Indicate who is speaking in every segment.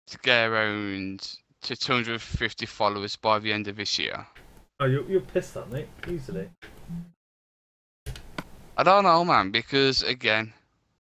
Speaker 1: to get around to 250 followers by the end of this year.
Speaker 2: Oh, you're pissed that, mate. Easily.
Speaker 1: I don't know, man, because again,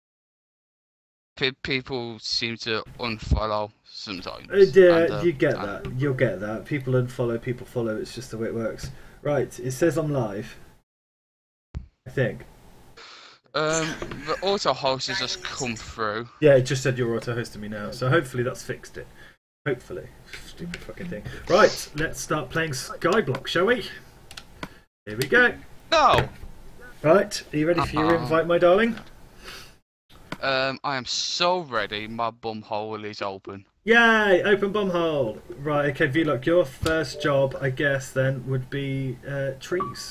Speaker 1: people seem to unfollow sometimes.
Speaker 2: Yeah, you get that. You'll get that. People unfollow, people follow. It's just the way it works. Right. It says I'm live. I think.
Speaker 1: The auto host has just come through.
Speaker 2: Yeah, it just said you're auto hosting me now. So hopefully that's fixed it. Hopefully. Stupid fucking thing. Right. Let's start playing Skyblock, shall we? Here we go.
Speaker 1: No.
Speaker 2: Right. Are you ready for your invite, my darling?
Speaker 1: I am so ready. My bum hole is open.
Speaker 2: Yay! Open bumhole. Right. Okay, Vlog. Your first job, I guess, then would be trees.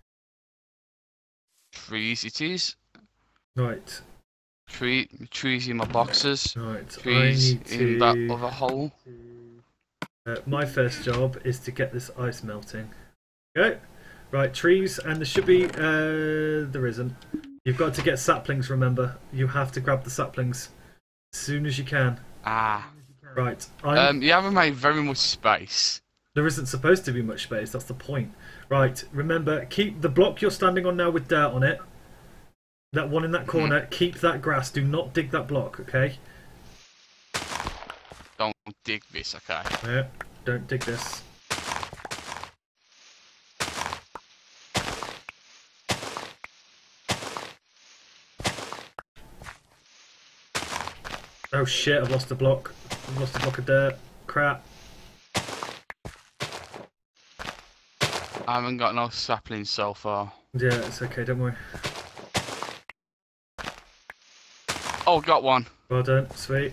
Speaker 1: Trees it is.
Speaker 2: Right.
Speaker 1: Trees in my boxes.
Speaker 2: Right.
Speaker 1: Trees in that other hole.
Speaker 2: My first job is to get this ice melting. Go. Right, trees, and there should be. There isn't. You've got to get saplings. Remember, you have to grab the saplings as soon as you can.
Speaker 1: Ah.
Speaker 2: Right.
Speaker 1: You haven't made very much space.
Speaker 2: There isn't supposed to be much space. That's the point. Right. Remember, keep the block you're standing on now with dirt on it. That one in that corner. Keep that grass. Do not dig that block. Okay.
Speaker 1: Don't dig this, okay?
Speaker 2: Yeah. Don't dig this. Oh shit, I've lost a block. I've lost a block of dirt. Crap.
Speaker 1: I haven't got no saplings so far.
Speaker 2: Yeah, it's okay, don't worry.
Speaker 1: Oh, got one.
Speaker 2: Well done, sweet.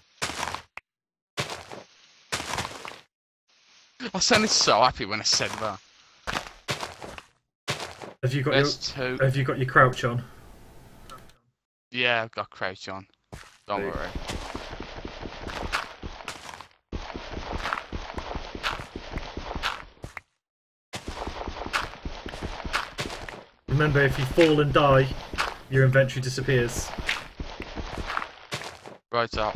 Speaker 1: I sounded so happy when I said that.
Speaker 2: Have you got your crouch on?
Speaker 1: Yeah, I've got crouch on. Don't worry.
Speaker 2: Remember, if you fall and die, your inventory disappears.
Speaker 1: Right up.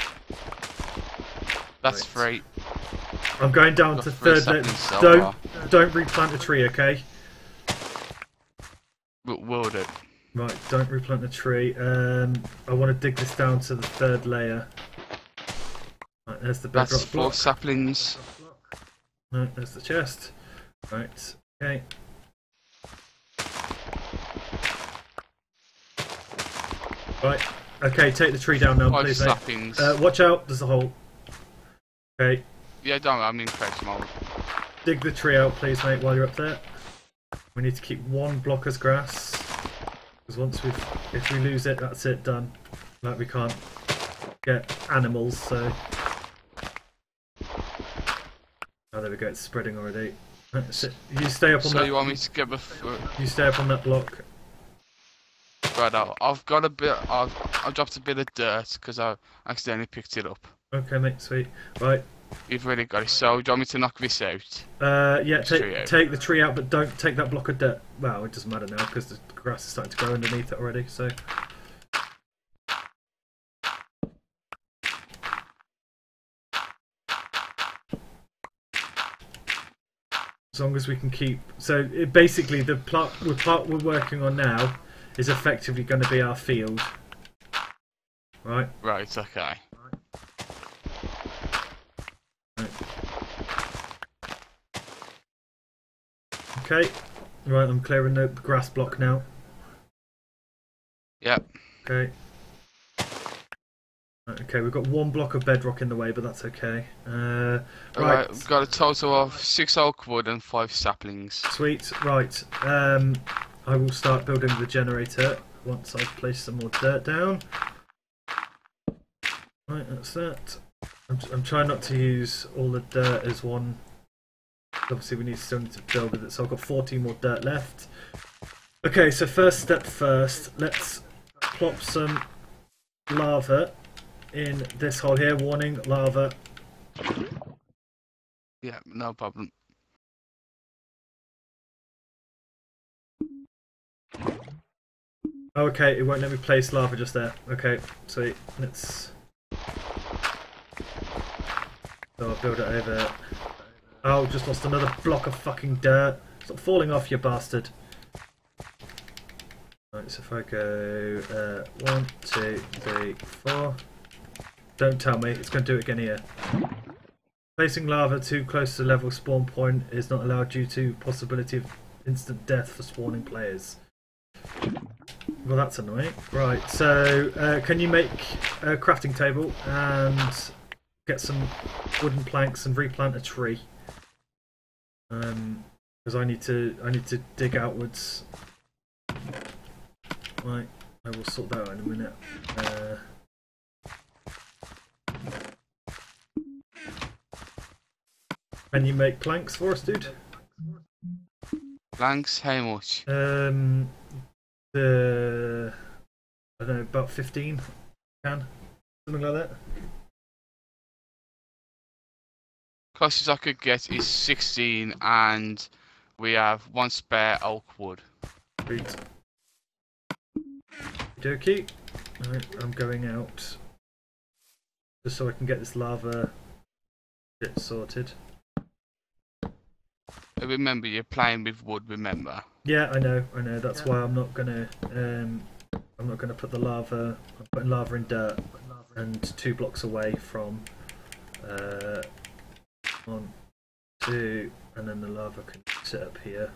Speaker 1: That's free.
Speaker 2: I'm going down to third. Don't replant a tree, okay?
Speaker 1: Will do.
Speaker 2: Right, don't replant a tree. I want to dig this down to the third layer. Right, there's the bedrock
Speaker 1: block. That's 4 saplings.
Speaker 2: Right, there's the chest. Right, okay. Right, okay, take the tree down now,
Speaker 1: 5
Speaker 2: please,
Speaker 1: saplings.
Speaker 2: mate. Watch out, there's a hole. Okay.
Speaker 1: Yeah, don't. I'm in crouch mode.
Speaker 2: Dig the tree out, please, mate, while you're up there. We need to keep 1 block as grass. Because if we lose it, that's it, done. Like, we can't get animals, so... Oh, there we go, it's spreading already. You stay up on that...
Speaker 1: So you want me to get the...
Speaker 2: You stay up on that block.
Speaker 1: Right out. I've got a bit... I've dropped a bit of dirt, because I accidentally picked it up.
Speaker 2: Okay, mate, sweet. Right.
Speaker 1: You've already got it, so do you want me to knock this out?
Speaker 2: Yeah, take the tree out, but don't take that block of dirt. Well, it doesn't matter now, because the grass is starting to grow underneath it already, so... As long as we can keep... So, basically, the plot we're working on now is effectively going to be our field. Right?
Speaker 1: Right, okay.
Speaker 2: Okay, right, I'm clearing the grass block now.
Speaker 1: Yep.
Speaker 2: Okay. Right, okay, we've got 1 block of bedrock in the way, but that's okay. Right,
Speaker 1: we've got a total of 6 oak wood and 5 saplings.
Speaker 2: Sweet, right. I will start building the generator once I've placed some more dirt down. Right, that's that. I'm trying not to use all the dirt as one. Obviously, we still need to build with it, so I've got 14 more dirt left. Okay, so first step first, let's plop some lava in this hole here. Warning, lava.
Speaker 1: Yeah, no problem.
Speaker 2: Okay, it won't let me place lava just there. Okay, sweet. Let's... So I'll build it over. Oh, just lost another block of fucking dirt. Stop falling off, you bastard. Right, so if I go 1, 2, 3, 4. Don't tell me, it's going to do it again here. Placing lava too close to level spawn point is not allowed due to possibility of instant death for spawning players. Well, that's annoying. Right, so can you make a crafting table and get some wooden planks and replant a tree? Because I need to dig outwards. Right, I will sort that out in a minute. Can you make planks for us, dude?
Speaker 1: Planks, how much?
Speaker 2: I don't know, about 15 can, something like that.
Speaker 1: Closest I could get is 16, and we have 1 spare oak wood.
Speaker 2: Sweet. Okey. Right, I'm going out just so I can get this lava bit sorted.
Speaker 1: Remember, you're playing with wood. Remember.
Speaker 2: Yeah, I know. That's why I'm not gonna put the lava. I'm putting lava in dirt, and 2 blocks away from 1, 2, and then the lava can sit up here.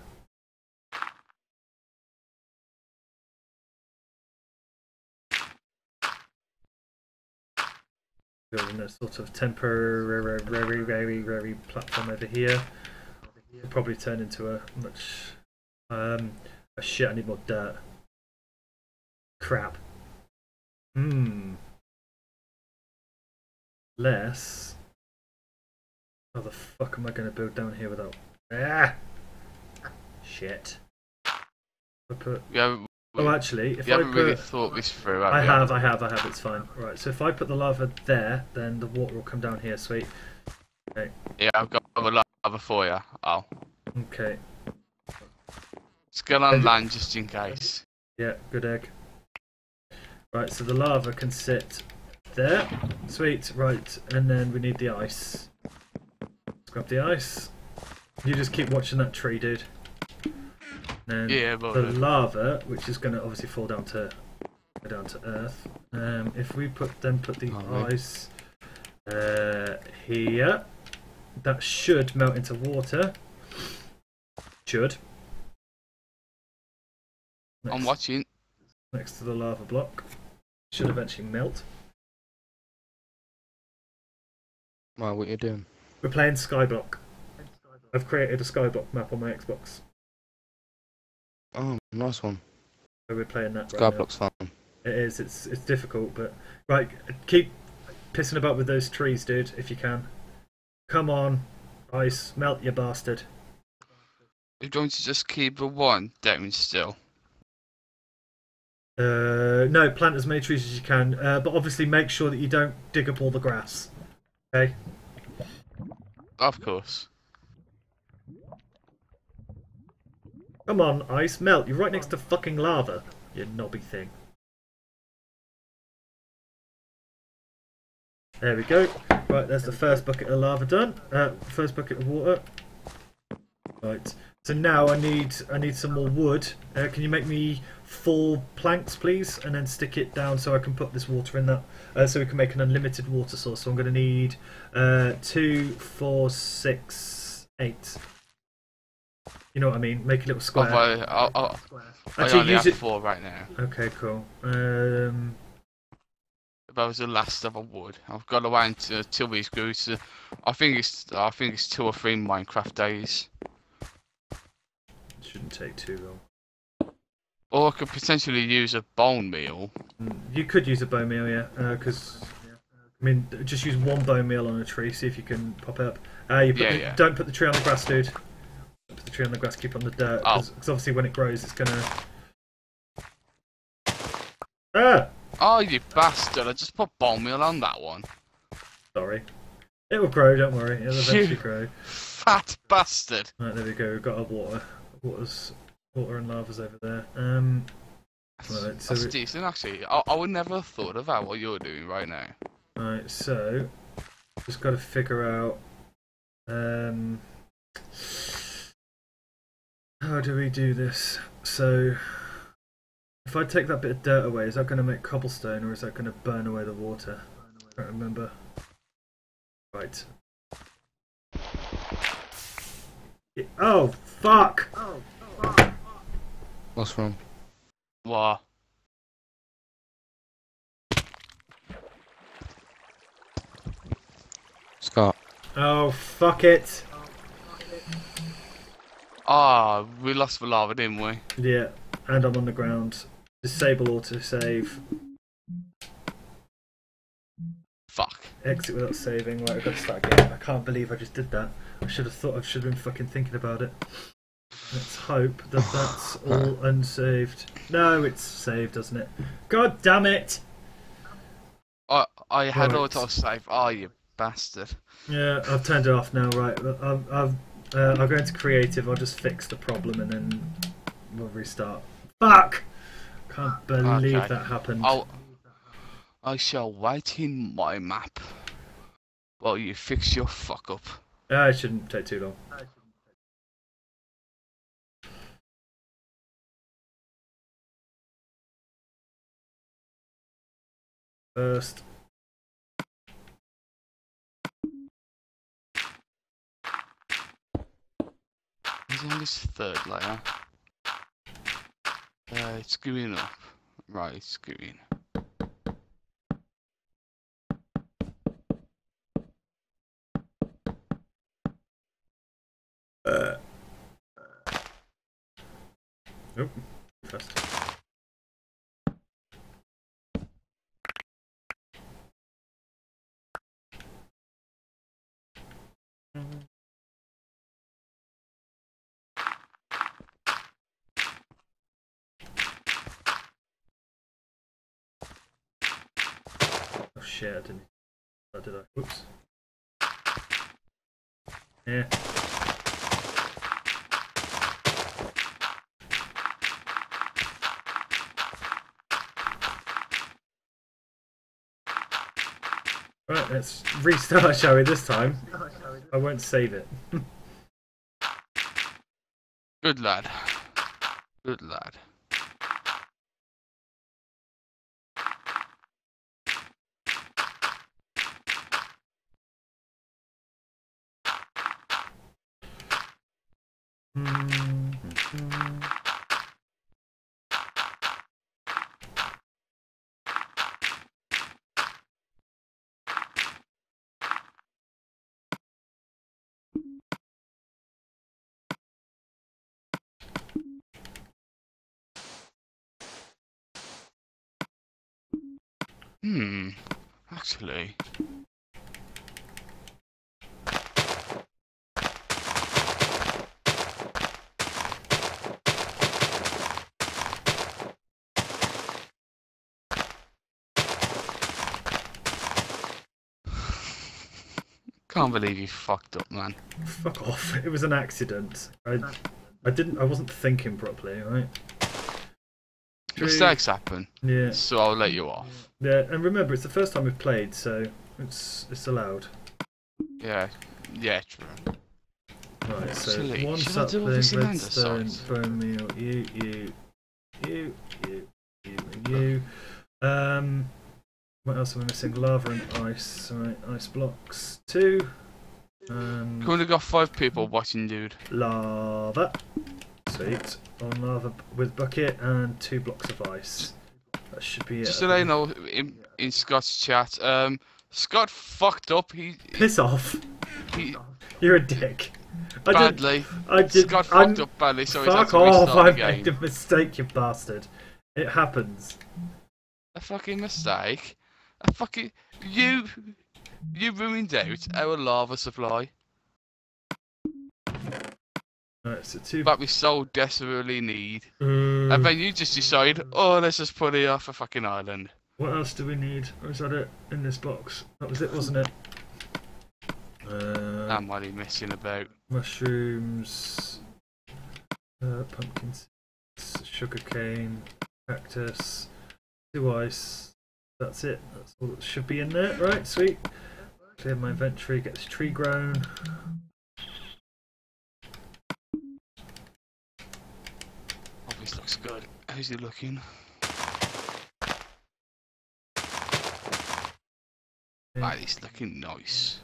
Speaker 2: Building a sort of temporary platform over here. It'll probably turn into a much. Shit, I need more dirt. Crap. Less. How the fuck am I going to build down here without? Ah! Shit. I put. Oh, actually, if I
Speaker 1: haven't really thought this through, have
Speaker 2: I
Speaker 1: you?
Speaker 2: have. It's fine. Right, so if I put the lava there, then the water will come down here. Sweet. Okay.
Speaker 1: Yeah, I've got a lava for you. Oh.
Speaker 2: Okay.
Speaker 1: Let's get on land just in case.
Speaker 2: Yeah, good egg. Right, so the lava can sit there. Sweet, right, and then we need the ice. Let's grab the ice. You just keep watching that tree, dude. And
Speaker 1: yeah,
Speaker 2: the lava, which is going to obviously fall down to earth. If we put the ice here, that should melt into water. Should.
Speaker 1: I'm watching.
Speaker 2: Next to the lava block. Should eventually melt.
Speaker 3: Wow, what are you doing?
Speaker 2: We're playing Skyblock. I've created a Skyblock map on my Xbox.
Speaker 3: Oh, nice one.
Speaker 2: So we're playing that
Speaker 3: Skyblock's fun.
Speaker 2: It is, it's difficult, but... Right, keep pissing about with those trees, dude, if you can. Come on, ice, melt, you bastard.
Speaker 1: You're going to just keep the one down still.
Speaker 2: No, plant as many trees as you can, but obviously make sure that you don't dig up all the grass. Okay?
Speaker 1: Of course.
Speaker 2: Come on, ice, melt. You're right next to fucking lava, you knobby thing. There we go. Right, there's the first bucket of lava done. First bucket of water. Right. So now I need some more wood. Can you make me 4 planks, please, and then stick it down so I can put this water in that, so we can make an unlimited water source. So I'm going to need 2, 4, 6, 8. You know what I mean? Make a little square.
Speaker 1: I
Speaker 2: Actually,
Speaker 1: only
Speaker 2: use
Speaker 1: have
Speaker 2: it.
Speaker 1: 4 right now.
Speaker 2: Okay, cool.
Speaker 1: That was the last of a wood. I've got to wait until these go to. I think it's 2 or 3 Minecraft days.
Speaker 2: Shouldn't take too long.
Speaker 1: Or I could potentially use a bone meal.
Speaker 2: You could use a bone meal, yeah, because I mean, just use 1 bone meal on a tree. See if you can pop it up. Don't put the tree on the grass, dude. Don't put the tree on the grass. Keep on the dirt, because obviously when it grows, it's gonna. Ah!
Speaker 1: Oh, you bastard! I just put bone meal on that one.
Speaker 2: Sorry. It will grow. Don't worry. It'll eventually grow.
Speaker 1: Fat bastard.
Speaker 2: Right, there we go. We've got our water. Water and lava's over there. Right, so
Speaker 1: that's decent, actually. I would never have thought of that, what you're doing right now.
Speaker 2: Right, so Just got to figure out how do we do this. So if I take that bit of dirt away, is that going to make cobblestone or is that going to burn away the water? I don't remember. Right. Oh, fuck!
Speaker 3: What's wrong?
Speaker 1: What?
Speaker 3: Scott.
Speaker 2: Oh, fuck it!
Speaker 1: Ah, we lost the lava, didn't we?
Speaker 2: Yeah, and I'm on the ground. Disable autosave.
Speaker 1: Fuck.
Speaker 2: Exit without saving. Right, I've got to start again. I can't believe I just did that. I should have thought. I should have been fucking thinking about it. Let's hope that that's all unsaved. No, it's saved, doesn't it? God damn it!
Speaker 1: I had
Speaker 2: Right.
Speaker 1: autosave. Oh, you bastard.
Speaker 2: Yeah, I've turned it off now. Right, I'll go into creative. I'll just fix the problem and then we'll restart. Fuck! Can't believe
Speaker 1: Okay.
Speaker 2: that happened.
Speaker 1: I shall wait in my map while you fix your fuck up.
Speaker 2: It shouldn't take too long. First.
Speaker 1: He's on this third layer. It's going up. Right, it's going.
Speaker 2: Nope. First. Oh shit, I didn't. Oh, did I? Whoops. Yeah. Right, let's restart, shall we, this time? I won't save it.
Speaker 1: Good lad. Good lad. Actually. Can't believe you fucked up, man.
Speaker 2: Fuck off. It was an accident. I wasn't thinking properly, right?
Speaker 1: Mistakes happen.
Speaker 2: Yeah.
Speaker 1: So I'll let you off.
Speaker 2: Yeah, and remember, it's the first time we've played, so it's allowed.
Speaker 1: Yeah. Yeah, true.
Speaker 2: Right, so
Speaker 1: Actually,
Speaker 2: one
Speaker 1: should I do all this
Speaker 2: sapling,
Speaker 1: in
Speaker 2: redstone,
Speaker 1: andesite?
Speaker 2: bone meal, you, and you. What else am I missing? Lava and ice. Right, ice blocks 2.
Speaker 1: Currently got 5 people watching, dude.
Speaker 2: Lava. Sweet. On lava with bucket and 2 blocks of ice. That should be it.
Speaker 1: Just to let you know, in Scott's chat, Scott fucked up.
Speaker 2: Piss off.
Speaker 1: He
Speaker 2: You're a dick.
Speaker 1: badly. Scott fucked up badly, so he's had
Speaker 2: Fuck
Speaker 1: to
Speaker 2: off!
Speaker 1: restart
Speaker 2: I
Speaker 1: the
Speaker 2: made
Speaker 1: game.
Speaker 2: a mistake, you bastard. It happens.
Speaker 1: A fucking mistake. A fucking you ruined out our lava supply
Speaker 2: Right, so 2.
Speaker 1: that we so desperately need,
Speaker 2: Mm.
Speaker 1: and then you just decide, oh, let's just put it off a fucking island.
Speaker 2: What else do we need? Or is that it in this box? That was it, wasn't it?
Speaker 1: I'm really messing about.
Speaker 2: Mushrooms, pumpkin seeds, sugarcane, cactus, 2 ice. That's it. That's all that should be in there. Right, sweet. Clear my inventory, get this tree grown.
Speaker 1: Oh, this looks good. How's he looking? Right, he's looking nice.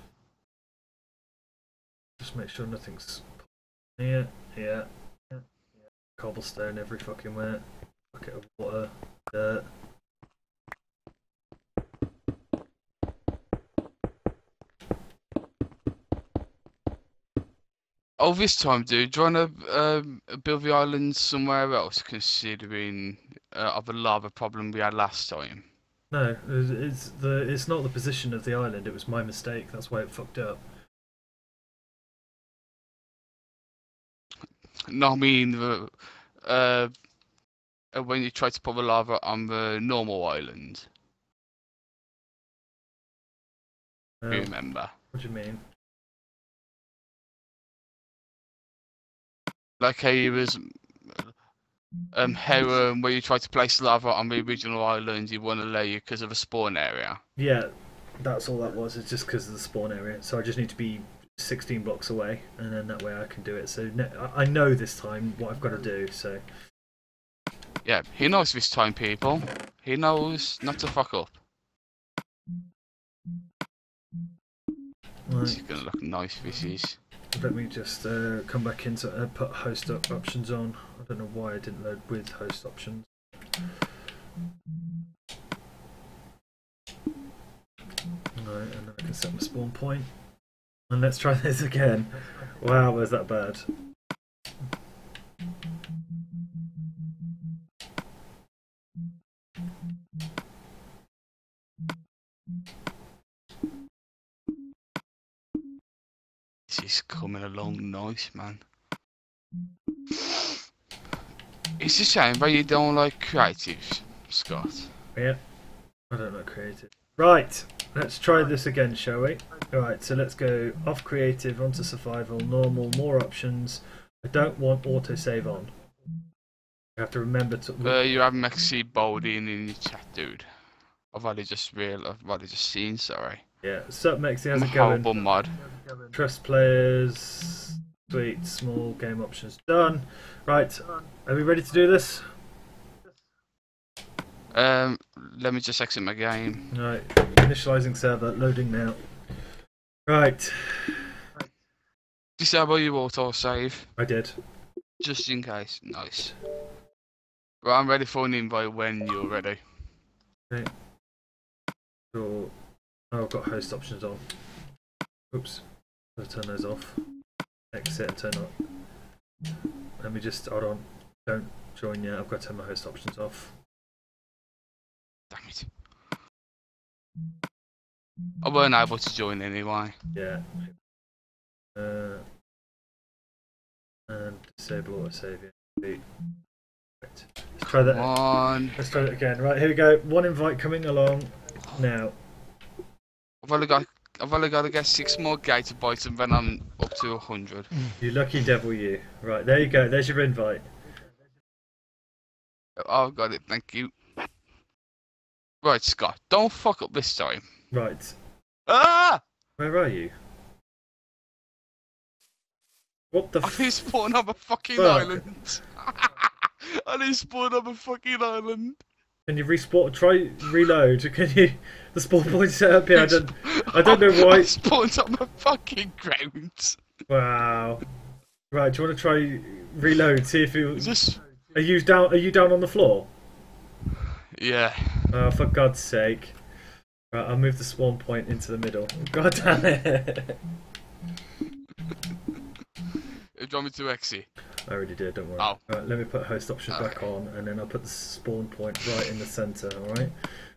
Speaker 2: Just make sure nothing's here. Yeah. Cobblestone every fucking where. Bucket of water, dirt.
Speaker 1: Oh, this time, dude, do you want to build the island somewhere else, considering of a lava problem we had last time?
Speaker 2: No, it's not the position of the island. It was my mistake. That's why it fucked up.
Speaker 1: No, I mean when you try to put the lava on the normal island. Do you remember?
Speaker 2: What do you mean?
Speaker 1: Like how you was how where you tried to place lava on the original island, you wouldn't allow you because of a spawn area.
Speaker 2: Yeah, that's all that was. It's just because of the spawn area. So I just need to be 16 blocks away, and then that way I can do it. So I know this time what I've got to do. So
Speaker 1: Yeah, he knows this time, people. He knows not to fuck up.
Speaker 2: right,
Speaker 1: This is gonna look nice. This is.
Speaker 2: let me just come back into put host options on. I don't know why I didn't load with host options. Right, and then I can set my spawn point. And let's try this again. Wow, was that bad?
Speaker 1: This is coming along nice, man. It's a shame that you don't like creative, Scott.
Speaker 2: Yeah, I don't like creative. Right, let's try this again, shall we? Alright, so let's go off creative, onto survival, normal, more options. I don't want autosave on. You have to remember to...
Speaker 1: You have Maxi Balding in your chat, dude. I've only just seen, sorry.
Speaker 2: Yeah, sup Mexi, how's
Speaker 1: I'm
Speaker 2: it
Speaker 1: a
Speaker 2: going?
Speaker 1: horrible mod.
Speaker 2: Trust players, sweet, small, game options done. Right, are we ready to do this?
Speaker 1: Let me just exit my game.
Speaker 2: Right, initializing server, loading now. Right,
Speaker 1: Disable your autosave,
Speaker 2: I did.
Speaker 1: just in case. Nice. Right, I'm ready for an invite when you're ready.
Speaker 2: Okay. Sure. Oh, I've got host options on. Oops. I'll turn those off. Exit and turn on. Let me just, hold on. Don't join yet. I've got to turn my host options off.
Speaker 1: Damn it. I weren't able to join anyway.
Speaker 2: Yeah. And disable autosave. Yeah. Right. Let's try that.
Speaker 1: Come on.
Speaker 2: Let's try that again. Right, here we go. One invite coming along now.
Speaker 1: I've only got to get 6 more gigabytes and then I'm up to 100.
Speaker 2: You lucky devil, you. Right, there you go. There's your invite.
Speaker 1: Oh, I've got it. Thank you. Right, Scott. Don't fuck up this time.
Speaker 2: Right.
Speaker 1: Ah!
Speaker 2: Where are you? What the
Speaker 1: I didn't spawn on a fucking
Speaker 2: fuck?
Speaker 1: island. I didn't spawn on a fucking island.
Speaker 2: Can you respawn? Try reload. Can you? The spawn point set up here. I don't know why.
Speaker 1: I spawned on my fucking ground.
Speaker 2: Wow. Right. Do you want to try reload? See if you.
Speaker 1: Is this?
Speaker 2: Are you down? Are you down on the floor?
Speaker 1: Yeah.
Speaker 2: Oh, for God's sake! Right. I'll move the spawn point into the middle. God damn it!
Speaker 1: Do you want me to exit?
Speaker 2: I already did. Don't worry.
Speaker 1: Oh.
Speaker 2: Right. Let me put host option back on, and then I'll put the spawn point right in the center. All right.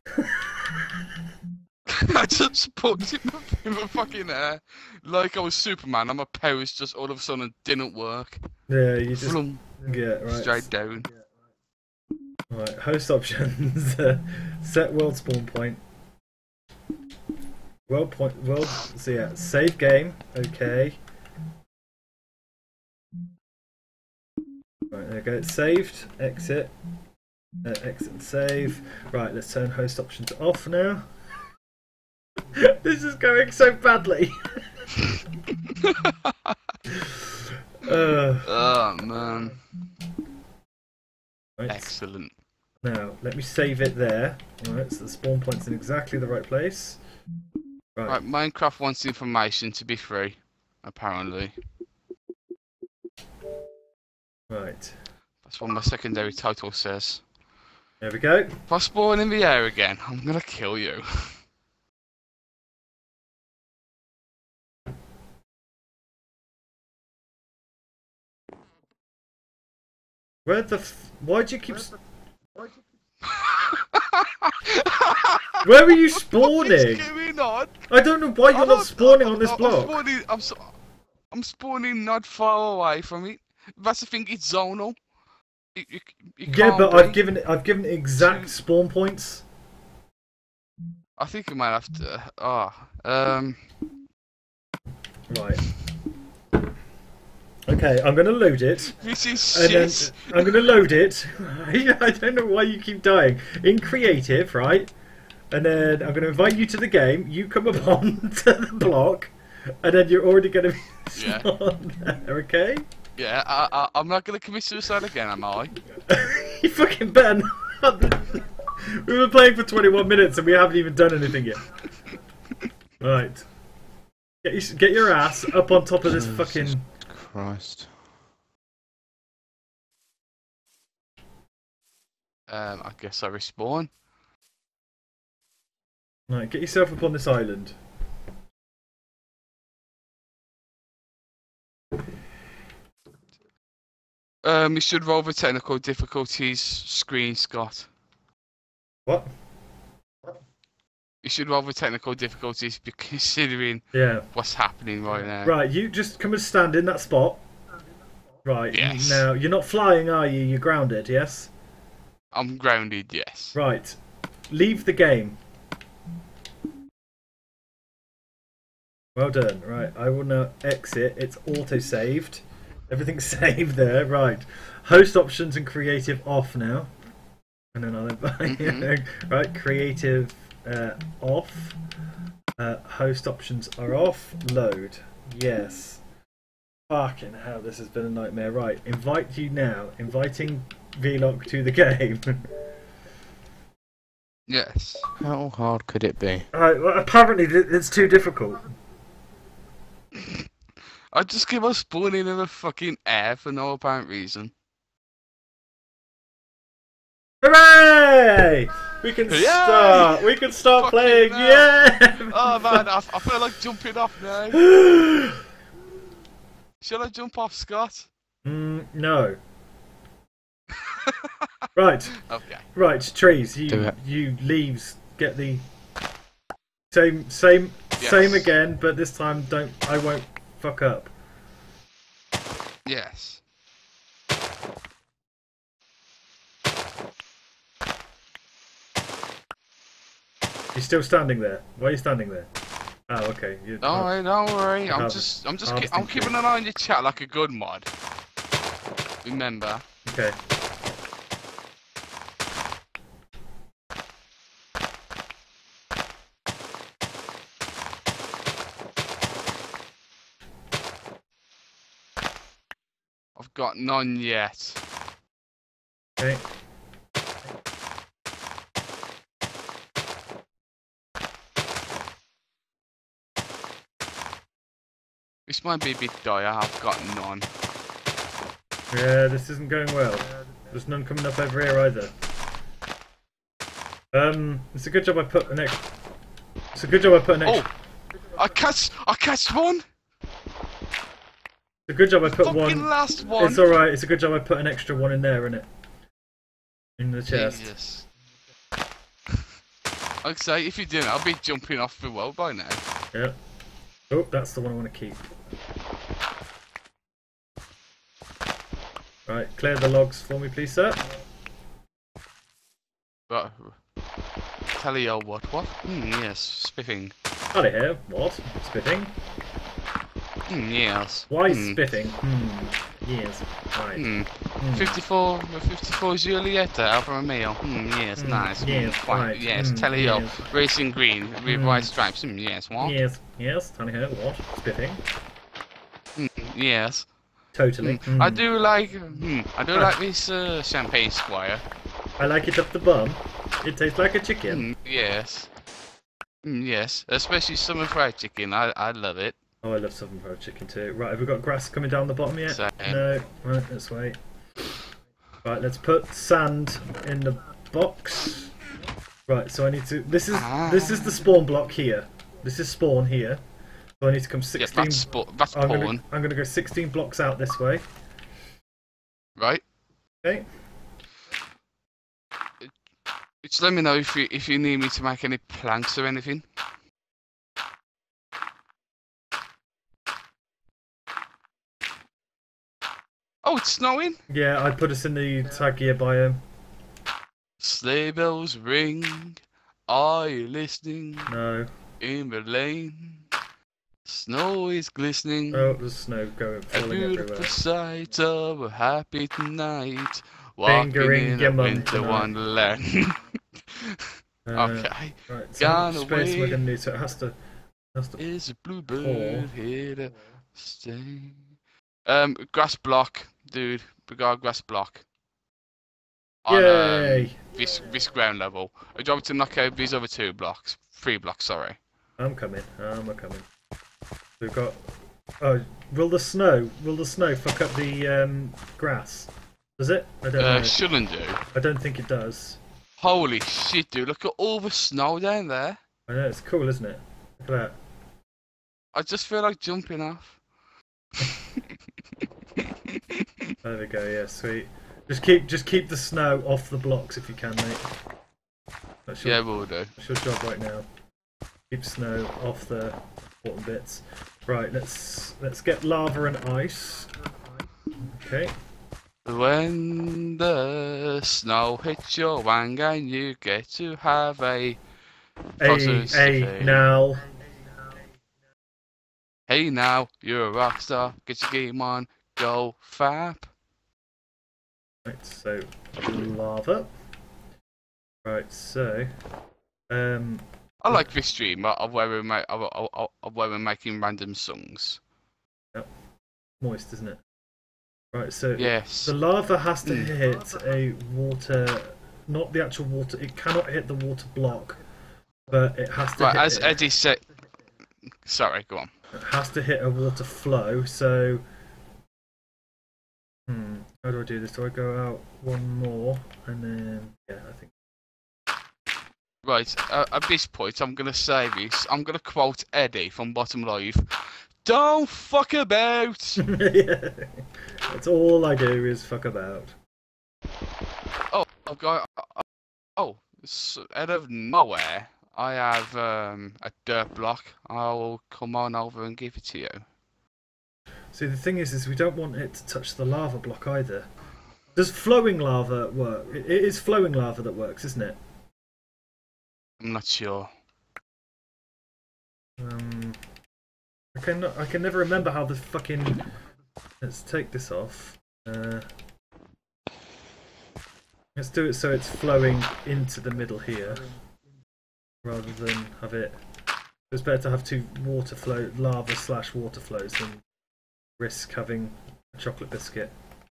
Speaker 1: I just spawned in the fucking air like I was Superman and my powers just all of a sudden didn't work.
Speaker 2: Yeah. You just.
Speaker 1: Flum,
Speaker 2: Yeah. Right.
Speaker 1: straight down.
Speaker 2: Right, host options. Set world spawn point. World. So yeah, save game. Okay. Right, there we go. It's saved. Exit. Exit and save. Right, let's turn host options off now. This is going so badly.
Speaker 1: Oh man.
Speaker 2: Right.
Speaker 1: Excellent.
Speaker 2: Now, let me save it there. Alright, so the spawn point's in exactly the right place.
Speaker 1: Right, Minecraft wants information to be free, apparently.
Speaker 2: Right.
Speaker 1: That's what my secondary title says.
Speaker 2: There we go.
Speaker 1: If I spawn in the air again, I'm gonna kill you.
Speaker 2: Why'd you keep... Where are you spawning?
Speaker 1: What's going on?
Speaker 2: I don't know why you're not spawning on this block.
Speaker 1: I'm spawning not far away from it. That's the thing, it's zonal. You
Speaker 2: Yeah,
Speaker 1: can't
Speaker 2: but
Speaker 1: be.
Speaker 2: I've given exact spawn points.
Speaker 1: I think you might have to.
Speaker 2: Right. Okay, I'm gonna load it.
Speaker 1: This is
Speaker 2: And then
Speaker 1: shit.
Speaker 2: I'm gonna load it. I don't know why you keep dying. In creative, right? And then I'm gonna invite you to the game. You come upon to the block, and then you're already gonna be
Speaker 1: Yeah.
Speaker 2: on there, okay?
Speaker 1: Yeah, I'm not gonna commit suicide again, am I?
Speaker 2: You fucking better not. We were playing for 21 minutes and we haven't even done anything yet. Right. Get your ass up on top of this fucking...
Speaker 3: Christ.
Speaker 1: I guess I respawn.
Speaker 2: Right, get yourself up on this island.
Speaker 1: You should roll the technical difficulties screen, Scott.
Speaker 2: What?
Speaker 1: You should roll the technical difficulties considering
Speaker 2: Yeah.
Speaker 1: what's happening right now.
Speaker 2: Right, you just come and stand in that spot. Right,
Speaker 1: Yes.
Speaker 2: now, you're not flying, are you? You're grounded, yes?
Speaker 1: I'm grounded, yes.
Speaker 2: Right. Leave the game. Well done. Right, I will now exit. It's auto-saved. Everything's saved there. Right. Host options and creative off now. And then I'll... Right, creative off. Host options are off. Load. Yes. Fucking hell, this has been a nightmare. Right, invite you now. Inviting Vlog to the game.
Speaker 1: Yes.
Speaker 3: How hard could it be?
Speaker 2: Alright, well, apparently it's too difficult.
Speaker 1: I just keep on spawning in the fucking air for no apparent reason.
Speaker 2: Hooray! We can
Speaker 1: Yay!
Speaker 2: start! We can start
Speaker 1: Fucking
Speaker 2: playing!
Speaker 1: hell.
Speaker 2: Yeah!
Speaker 1: Oh man, I feel like jumping off now. Shall I jump off, Scott?
Speaker 2: No. Right.
Speaker 1: Okay.
Speaker 2: Right, trees.
Speaker 3: Do it.
Speaker 2: You leaves. Get the same again, but this time I won't fuck up.
Speaker 1: Yes.
Speaker 2: You're still standing there. Why are you standing there? Oh, okay.
Speaker 1: Alright, don't worry. I'm
Speaker 2: Harvesting
Speaker 1: keeping an eye on your chat like a good mod. Remember.
Speaker 2: Okay.
Speaker 1: I've got none yet.
Speaker 2: Okay.
Speaker 1: This might be a bit dire. I've got none.
Speaker 2: Yeah, this isn't going well. There's none coming up over here either. It's a good job I put an extra. It's a good job I put an extra.
Speaker 1: Oh, I catch one.
Speaker 2: It's a good job I put
Speaker 1: Fucking
Speaker 2: one.
Speaker 1: last one.
Speaker 2: It's alright, it's a good job I put an extra one in there, innit? In the chest.
Speaker 1: Jesus. I'd say if you didn't, I'll be jumping off the world by now.
Speaker 2: Yep. Oh, that's the one I want to keep. Right, clear the logs for me, please, sir.
Speaker 1: But tell you what? Yes, spiffing.
Speaker 2: Out of here. What? Spitting?
Speaker 1: Yes.
Speaker 2: Why spitting? Yes. Right.
Speaker 1: 54 Julieta over a meal. Yes, nice.
Speaker 2: Yes,
Speaker 1: Quite,
Speaker 2: right.
Speaker 1: yes, Telly up.
Speaker 2: Yes.
Speaker 1: Racing green with white stripes. Yes, what?
Speaker 2: Yes. Tally ho, what? Spiffing.
Speaker 1: Yes.
Speaker 2: Totally.
Speaker 1: I do like. I do like this champagne squire.
Speaker 2: I like it up the bum. It tastes like a chicken.
Speaker 1: Yes. Yes, especially summer fried chicken. I love it.
Speaker 2: Oh, I love southern fried chicken too. Right, have we got grass coming down the bottom yet?
Speaker 1: Same.
Speaker 2: No. Right, let's wait. Right, let's put sand in the box. Right, so I need to. This is the spawn block here. This is spawn here. So I need to come 16.
Speaker 1: Yeah, that's spawn.
Speaker 2: I'm gonna go 16 blocks out this way.
Speaker 1: Right.
Speaker 2: Okay.
Speaker 1: Just let me know if you need me to make any planks or anything. Oh, it's snowing.
Speaker 2: Yeah, I put us in the Tagia biome.
Speaker 1: Sleigh bells ring. Are you listening?
Speaker 2: No.
Speaker 1: In the lane, snow is glistening.
Speaker 2: Oh, there's snow
Speaker 1: A
Speaker 2: falling
Speaker 1: beautiful
Speaker 2: everywhere.
Speaker 1: sight of a happy night. Walking
Speaker 2: Fingering
Speaker 1: in
Speaker 2: your
Speaker 1: a
Speaker 2: mum
Speaker 1: winter
Speaker 2: tonight.
Speaker 1: wonderland. Okay.
Speaker 2: Right, so
Speaker 1: Gone
Speaker 2: how much space am I
Speaker 1: away.
Speaker 2: gonna need? So it has to.
Speaker 1: Is a
Speaker 2: Four.
Speaker 1: bluebird here to stay? Grass block, dude. We got a grass block. On
Speaker 2: Yay!
Speaker 1: this ground level. I want to knock out these other 2 blocks. 3 blocks, sorry.
Speaker 2: I'm coming. We've got. Oh, will the snow fuck up the grass? Does it? I don't know.
Speaker 1: Shouldn't do.
Speaker 2: I don't think it does.
Speaker 1: Holy shit, dude! Look at all the snow down there.
Speaker 2: I know, it's cool, isn't it? Look at that.
Speaker 1: I just feel like jumping off.
Speaker 2: There we go. Yeah, sweet. Just keep the snow off the blocks if you can, mate. That's your,
Speaker 1: Yeah, we'll do.
Speaker 2: that's your job right now. Keep snow off the bottom bits. Right, let's get lava and ice. Okay.
Speaker 1: When the snow hits your wang and you get to have a
Speaker 2: Hey, now.
Speaker 1: Hey now, you're a rock star. Get your game on. Go fab.
Speaker 2: Right, so lava. Right, so
Speaker 1: I like this stream of where we're making random songs.
Speaker 2: moist, isn't it? Right, so
Speaker 1: Yes.
Speaker 2: the lava has to hit a water, not the actual water. It cannot hit the water block, but it has to.
Speaker 1: Right,
Speaker 2: hit
Speaker 1: as
Speaker 2: it.
Speaker 1: Eddie said. Sorry, go on.
Speaker 2: It has to hit a water flow. So, how do I do this? Do I go out one more and then? Yeah, I think.
Speaker 1: Right, at this point, I'm gonna say this. I'm gonna quote Eddie from Bottom Live. Don't fuck about.
Speaker 2: Yeah, that's all I do is fuck about.
Speaker 1: Oh, I've got. Out of nowhere, I have a dirt block. I'll come on over and give it to you.
Speaker 2: See, the thing is we don't want it to touch the lava block either. Does flowing lava work? It is flowing lava that works, isn't it?
Speaker 1: I'm not sure.
Speaker 2: I can never remember how the fucking. Let's take this off. Let's do it so it's flowing into the middle here, rather than have it. It's better to have 2 water flow, lava / water flows than risk having a chocolate biscuit.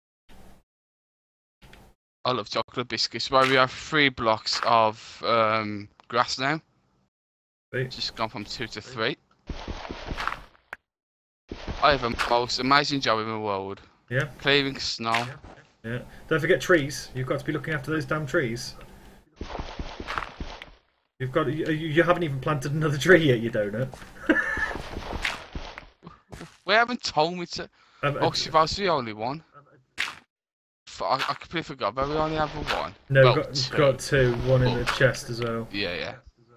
Speaker 1: I love chocolate biscuits. Where we have 3 blocks of grass now.
Speaker 2: Sweet.
Speaker 1: Just gone from 2 to 3. I have the most amazing job in the world.
Speaker 2: Yeah.
Speaker 1: Clearing snow.
Speaker 2: Yeah. Don't forget trees. You've got to be looking after those damn trees. You've got. You haven't even planted another tree yet, you donut.
Speaker 1: We haven't told me to. If I was the only one. I completely forgot, but we only have 1.
Speaker 2: No,
Speaker 1: well,
Speaker 2: we've got 2. One in the chest as well.
Speaker 1: Yeah.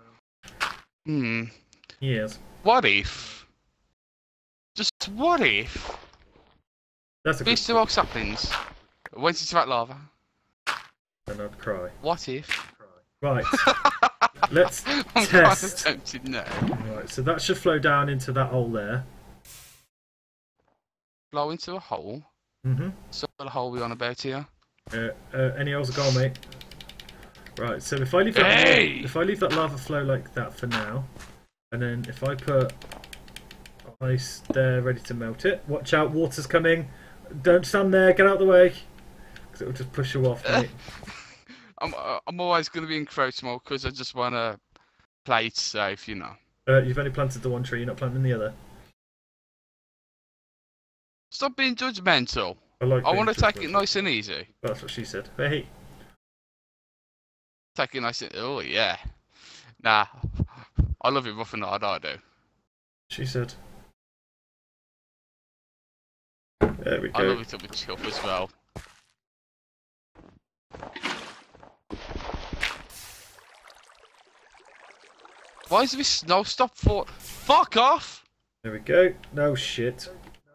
Speaker 2: Yes.
Speaker 1: What if? Just what if?
Speaker 2: That's a good.
Speaker 1: These 2 oak saplings went into that lava.
Speaker 2: And I'd cry.
Speaker 1: What if?
Speaker 2: Right. Let's
Speaker 1: I'm kind of
Speaker 2: test.
Speaker 1: tempted now.
Speaker 2: Right, so that should flow down into that hole there.
Speaker 1: Blow into a hole.
Speaker 2: Mm-hmm.
Speaker 1: So what the hell are we on about here?
Speaker 2: Any holes are gone, mate. Right, so if I leave that if I leave that lava flow like that for now, and then if I put ice there ready to melt it, watch out, water's coming. Don't stand there, get out of the way, because it will just push you off, mate.
Speaker 1: I'm always going to be in crouch mode because I just want to play it safe, you know.
Speaker 2: You've only planted the one tree, you're not planting the other.
Speaker 1: Stop being judgmental.
Speaker 2: I
Speaker 1: want to take it
Speaker 2: judgmental.
Speaker 1: nice and easy.
Speaker 2: That's what she said. Hey.
Speaker 1: Take it nice and... Oh, yeah. Nah. I love it rough and hard, I do.
Speaker 2: She said. There we go.
Speaker 1: I love it up with chuff as well. Why is this snow stop for... Fuck off!
Speaker 2: There we go. No shit.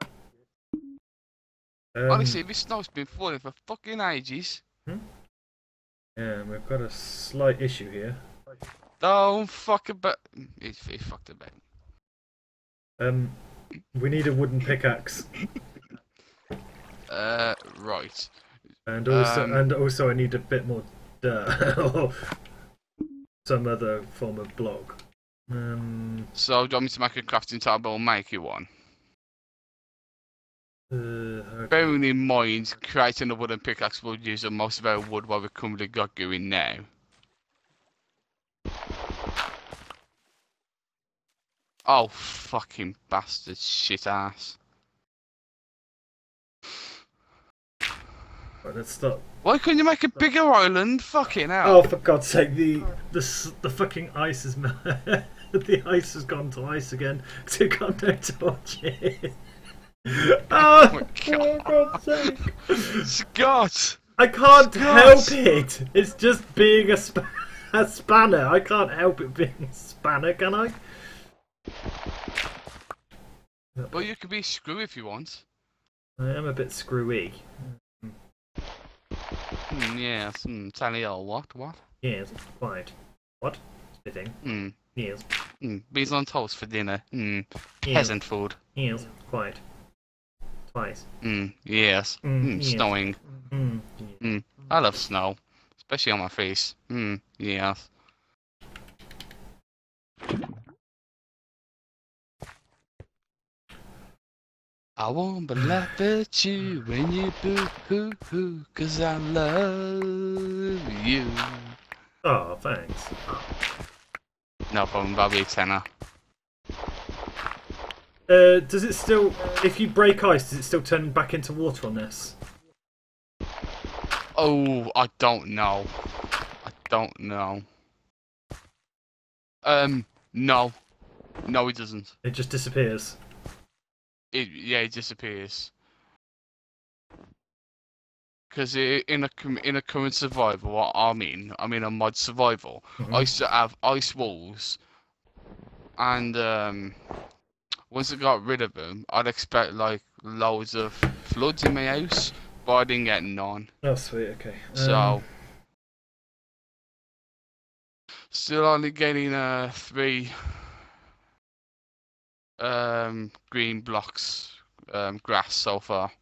Speaker 1: Honestly, this snow's been falling for fucking ages.
Speaker 2: Yeah, we've got a slight issue here.
Speaker 1: Don't fuck about... He fucked about.
Speaker 2: We need a wooden pickaxe.
Speaker 1: Right.
Speaker 2: And also I need a bit more dirt. Or some other form of block.
Speaker 1: So, do you want me to make a crafting table and make you one?
Speaker 2: Okay.
Speaker 1: Bearing in mind, creating a wooden pickaxe will use up most of our wood what we've currently got going now. Oh, fucking bastard shit ass.
Speaker 2: Right, let's stop.
Speaker 1: Why couldn't you make a bigger island? Fucking hell.
Speaker 2: Oh, for God's sake, the fucking ice is the ice has gone to ice again because it got no torches. Oh, for God's sake.
Speaker 1: Scott!
Speaker 2: I can't help it. It's just being a spanner. I can't help it being a spanner, can I?
Speaker 1: Well, you could be screw if you want.
Speaker 2: I am a bit screwy.
Speaker 1: Yes, tell you all what?
Speaker 2: Yes, quite. What? Spitting. Yes.
Speaker 1: Bees on toast for dinner.
Speaker 2: Yes.
Speaker 1: Peasant food.
Speaker 2: Yes, quite. Twice.
Speaker 1: Yes.
Speaker 2: Yes.
Speaker 1: Snowing.
Speaker 2: Yes.
Speaker 1: I love snow. Especially on my face. Yes. I won't be laugh at you when you boo-hoo-hoo, 'cause I love you.
Speaker 2: Oh, thanks.
Speaker 1: No problem, that'll be a tenner.
Speaker 2: Does it still, if you break ice, does it still turn back into water on this?
Speaker 1: Oh, I don't know. I don't know. No. No, it doesn't.
Speaker 2: It just disappears.
Speaker 1: It disappears. Because in a current survival, what I'm in a mod survival. I used to have ice walls, and once I got rid of them, I'd expect like loads of floods in my house, but I didn't get none.
Speaker 2: Oh, sweet. Okay.
Speaker 1: So still only getting 3 green blocks grass so far.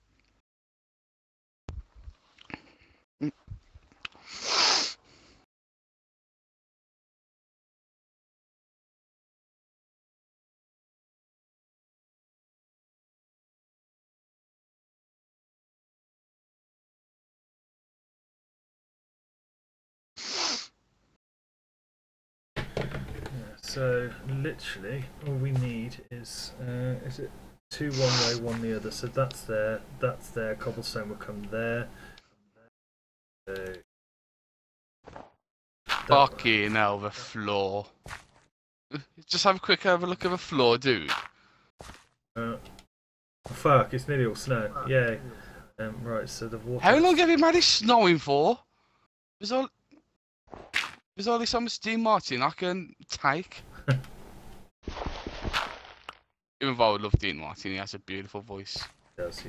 Speaker 2: So literally, all we need is it 2 one way, 1 the other. So that's there. Cobblestone will come there.
Speaker 1: Fucking hell, the floor. Just have a quick overlook of the floor, dude.
Speaker 2: Fuck! It's nearly all snow. Yay. Right. So the water.
Speaker 1: How long have you made it snowing for? There's only so much Dean Martin I can take. Even though I love Dean Martin, he has a beautiful voice.
Speaker 2: He does.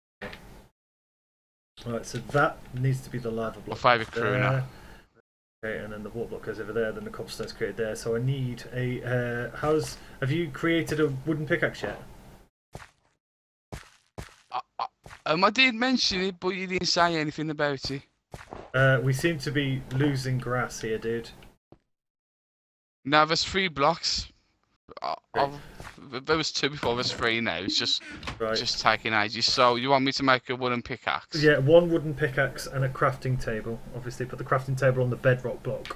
Speaker 2: Right, so that needs to be the lava block.
Speaker 1: My favourite crooner.
Speaker 2: Okay, and then the water block goes over there, then the cobblestone's created there. So I need a. Have you created a wooden pickaxe yet?
Speaker 1: I did mention it, but you didn't say anything about it.
Speaker 2: We seem to be losing grass here, dude.
Speaker 1: Now there's 3 blocks.
Speaker 2: Great.
Speaker 1: There was 2 before, there's 3 now. It's just
Speaker 2: Right.
Speaker 1: taking ages. So you want me to make a wooden pickaxe?
Speaker 2: Yeah, 1 wooden pickaxe and a crafting table. Obviously, put the crafting table on the bedrock block.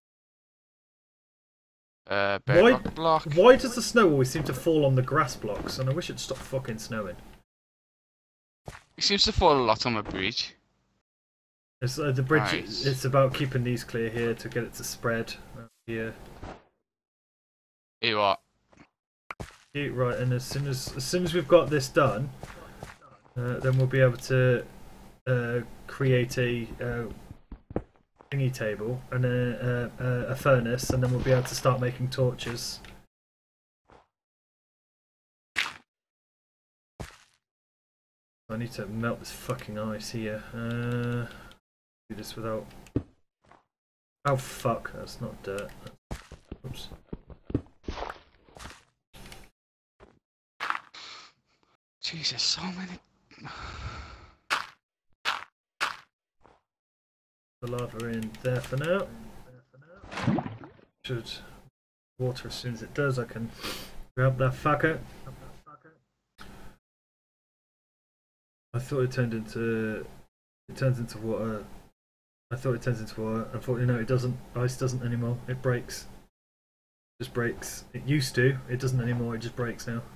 Speaker 1: Bedrock block.
Speaker 2: Why does the snow always seem to fall on the grass blocks? And I wish it'd stop fucking snowing.
Speaker 1: It seems to fall a lot on my bridge.
Speaker 2: It's, the bridge.
Speaker 1: Nice.
Speaker 2: It's about keeping these clear here to get it to spread here.
Speaker 1: Here what?
Speaker 2: Right, and as soon as we've got this done, then we'll be able to create a thingy table and a furnace, and then we'll be able to start making torches. I need to melt this fucking ice here. Do this without. Oh fuck! That's not dirt. Oops.
Speaker 1: Jesus, so many.
Speaker 2: The lava in there for now. Should water as soon as it does. I can grab that fucker. I thought it turned into. It turns into water. I thought it turns into water. Unfortunately, no, it doesn't. Ice doesn't anymore. It breaks. It just breaks. It used to. It doesn't anymore. It just breaks now.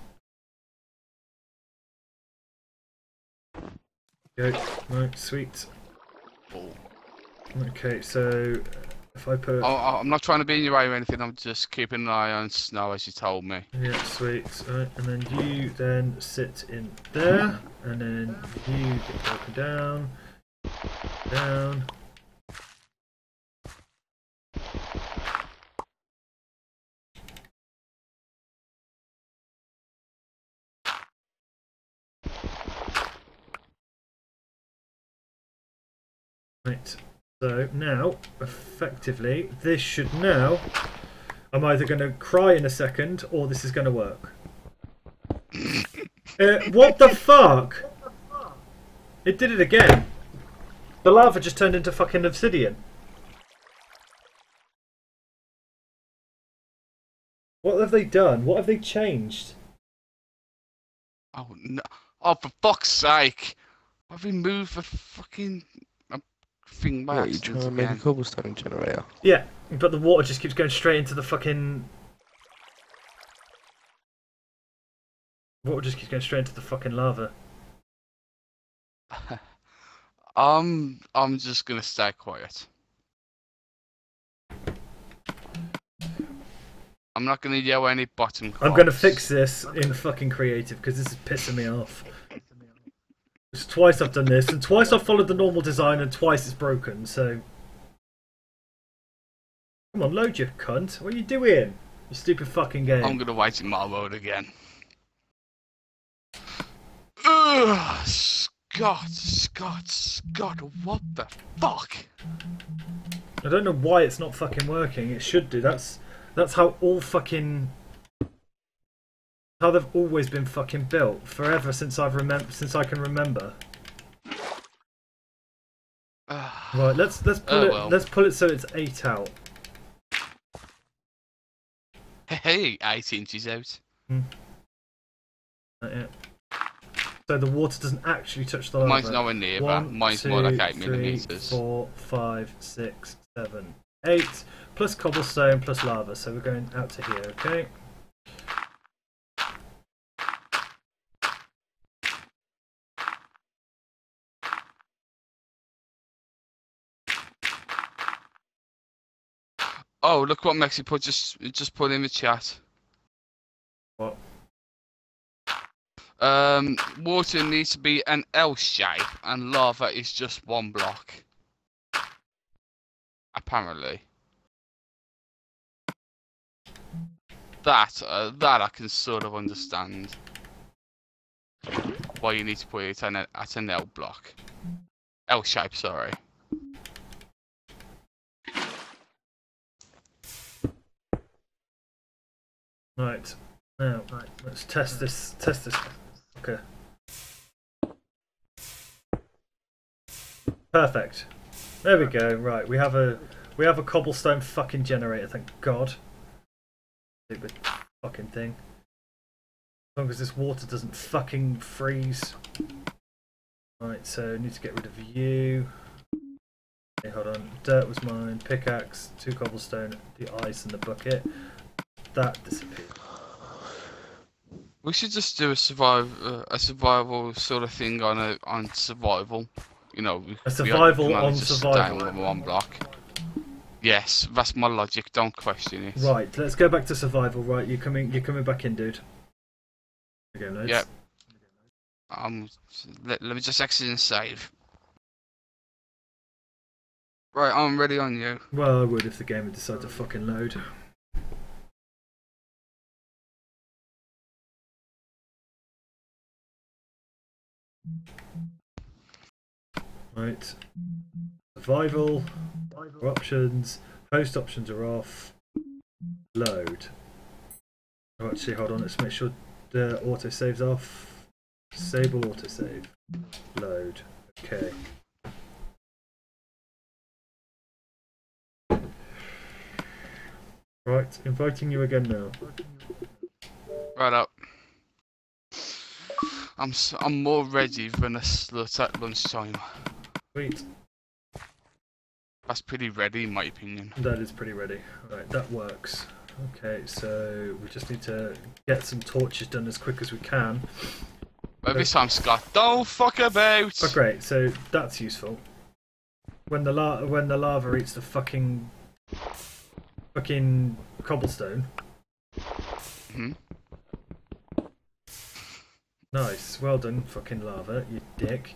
Speaker 2: Go. Right, sweet. Okay, so if I put.
Speaker 1: I'm not trying to be in your way or anything. I'm just keeping an eye on snow as you told me.
Speaker 2: Yeah, sweet. Right, and then you then sit in there, and then you get broken down, down. Right. So now, effectively, this should now. I'm either going to cry in a second, or this is going to work. What the fuck? It did it again. The lava just turned into fucking obsidian. What have they done? What have they changed?
Speaker 1: Oh no! Oh, for fuck's sake! I've removed the fucking thing by
Speaker 3: What, you
Speaker 1: accident
Speaker 3: trying to make a
Speaker 1: again.
Speaker 3: cobblestone generator?
Speaker 2: Yeah, but the water just keeps going straight into the fucking. Water just keeps going straight into the fucking lava.
Speaker 1: I'm just gonna stay quiet. I'm not gonna yell any bottom.
Speaker 2: I'm gonna fix this in fucking creative because this is pissing me off. It's twice I've done this, and twice I've followed the normal design, and twice it's broken. So, come on, load, you cunt! What are you doing? You stupid fucking game.
Speaker 1: I'm gonna wait in my mode again. Ugh, Scott, what the fuck?
Speaker 2: I don't know why it's not fucking working. It should do. That's how all fucking. How they've always been fucking built forever since I can remember. Right, let's pull it.
Speaker 1: Well.
Speaker 2: Let's pull it so it's 8 out.
Speaker 1: Hey, 8 inches out.
Speaker 2: Not yet. So the water doesn't actually touch the lava.
Speaker 1: Mine's nowhere near that.
Speaker 2: 1,
Speaker 1: Mine's
Speaker 2: 2,
Speaker 1: more like 8
Speaker 2: 3,
Speaker 1: millimeters.
Speaker 2: 4, 5, 6, 7, 8 plus cobblestone plus lava. So we're going out to here, okay?
Speaker 1: Oh, look what Mexi just put in the chat.
Speaker 2: What?
Speaker 1: Water needs to be an L shape, and lava is just 1 block. Apparently. That I can sort of understand. Why you need to put it at an L block. L shape, sorry.
Speaker 2: Right. Now, let's test this. Okay. Perfect. There we go. Right, we have a cobblestone fucking generator. Thank God. Stupid fucking thing. As long as this water doesn't fucking freeze. Right, so I need to get rid of you. Okay, hold on. Dirt was mine. Pickaxe, 2 cobblestone, the ice, and the bucket. That disappeared.
Speaker 1: We should just do a survival sort of thing on survival. You know,
Speaker 2: A survival
Speaker 1: we can only
Speaker 2: on
Speaker 1: just
Speaker 2: survival.
Speaker 1: stay on one block. Yes, that's my logic. Don't question it.
Speaker 2: Right, let's go back to survival. Right, you're coming back in, dude. Okay, let's...
Speaker 1: Yep. Let me just exit and save. Right, I'm ready on you.
Speaker 2: Well, I would if the game had decided to fucking load. Right. Survival. Options. Host options are off. Load. Oh, actually, hold on. Let's make sure the autosave's off. Disable autosave. Load. Okay. Right, inviting you again now.
Speaker 1: Right up. I'm more ready than a slut at lunchtime.
Speaker 2: Sweet.
Speaker 1: That's pretty ready, in my opinion.
Speaker 2: That is pretty ready. Right, that works. Okay, so we just need to get some torches done as quick as we can.
Speaker 1: But this time, Scott, don't fuck about.
Speaker 2: Oh, great. So that's useful. When the lava eats the fucking cobblestone.
Speaker 1: Hmm.
Speaker 2: Nice. Well done, fucking lava, you dick.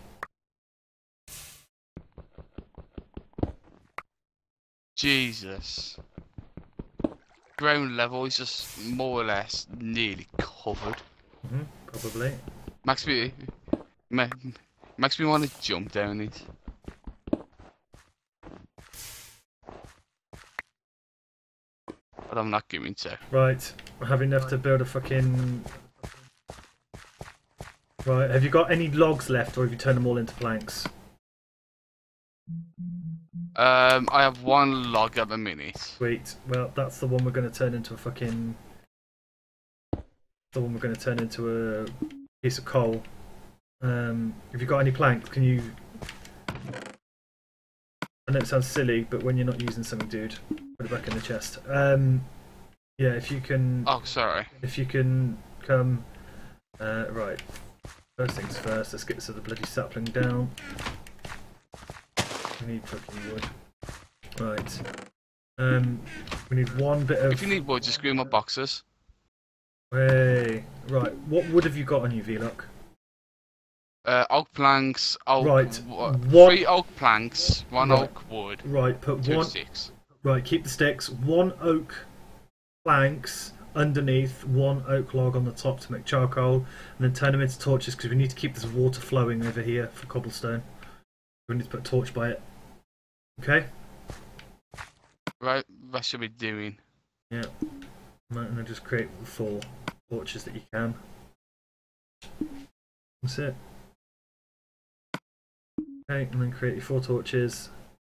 Speaker 1: Jesus. Ground level is just more or less nearly covered.
Speaker 2: Probably.
Speaker 1: Makes me want to jump down it. But I'm not going to.
Speaker 2: Right. I have enough to build a fucking... Right, have you got any logs left, or have you turned them all into planks?
Speaker 1: I have 1 log at the minute.
Speaker 2: Sweet. Well, that's the one we're going to turn into a fucking... The one we're going to turn into a piece of coal. Have you got any planks? Can you... I know it sounds silly, but when you're not using something, dude, put it back in the chest. Yeah, if you can...
Speaker 1: Oh, sorry.
Speaker 2: If you can come... right. First things first, let's get the bloody sapling down. We need fucking wood. Right. We need 1 bit of...
Speaker 1: If you need wood, just green my boxes.
Speaker 2: Hey. Right, what wood have you got on you, Vlock?
Speaker 1: Oak planks, oak...
Speaker 2: Right.
Speaker 1: 3 oak planks, 1
Speaker 2: Right.
Speaker 1: oak wood,
Speaker 2: Right, put
Speaker 1: 2
Speaker 2: 1...
Speaker 1: sticks.
Speaker 2: Right, keep the sticks. 1 oak planks underneath, 1 oak log on the top to make charcoal, and then turn them into torches because we need to keep this water flowing over here for cobblestone. We need to put a torch by it. Okay?
Speaker 1: Right, that should be doing.
Speaker 2: Yeah. Right, and then just create 4 torches that you can. That's it. Okay, and then create your 4 torches.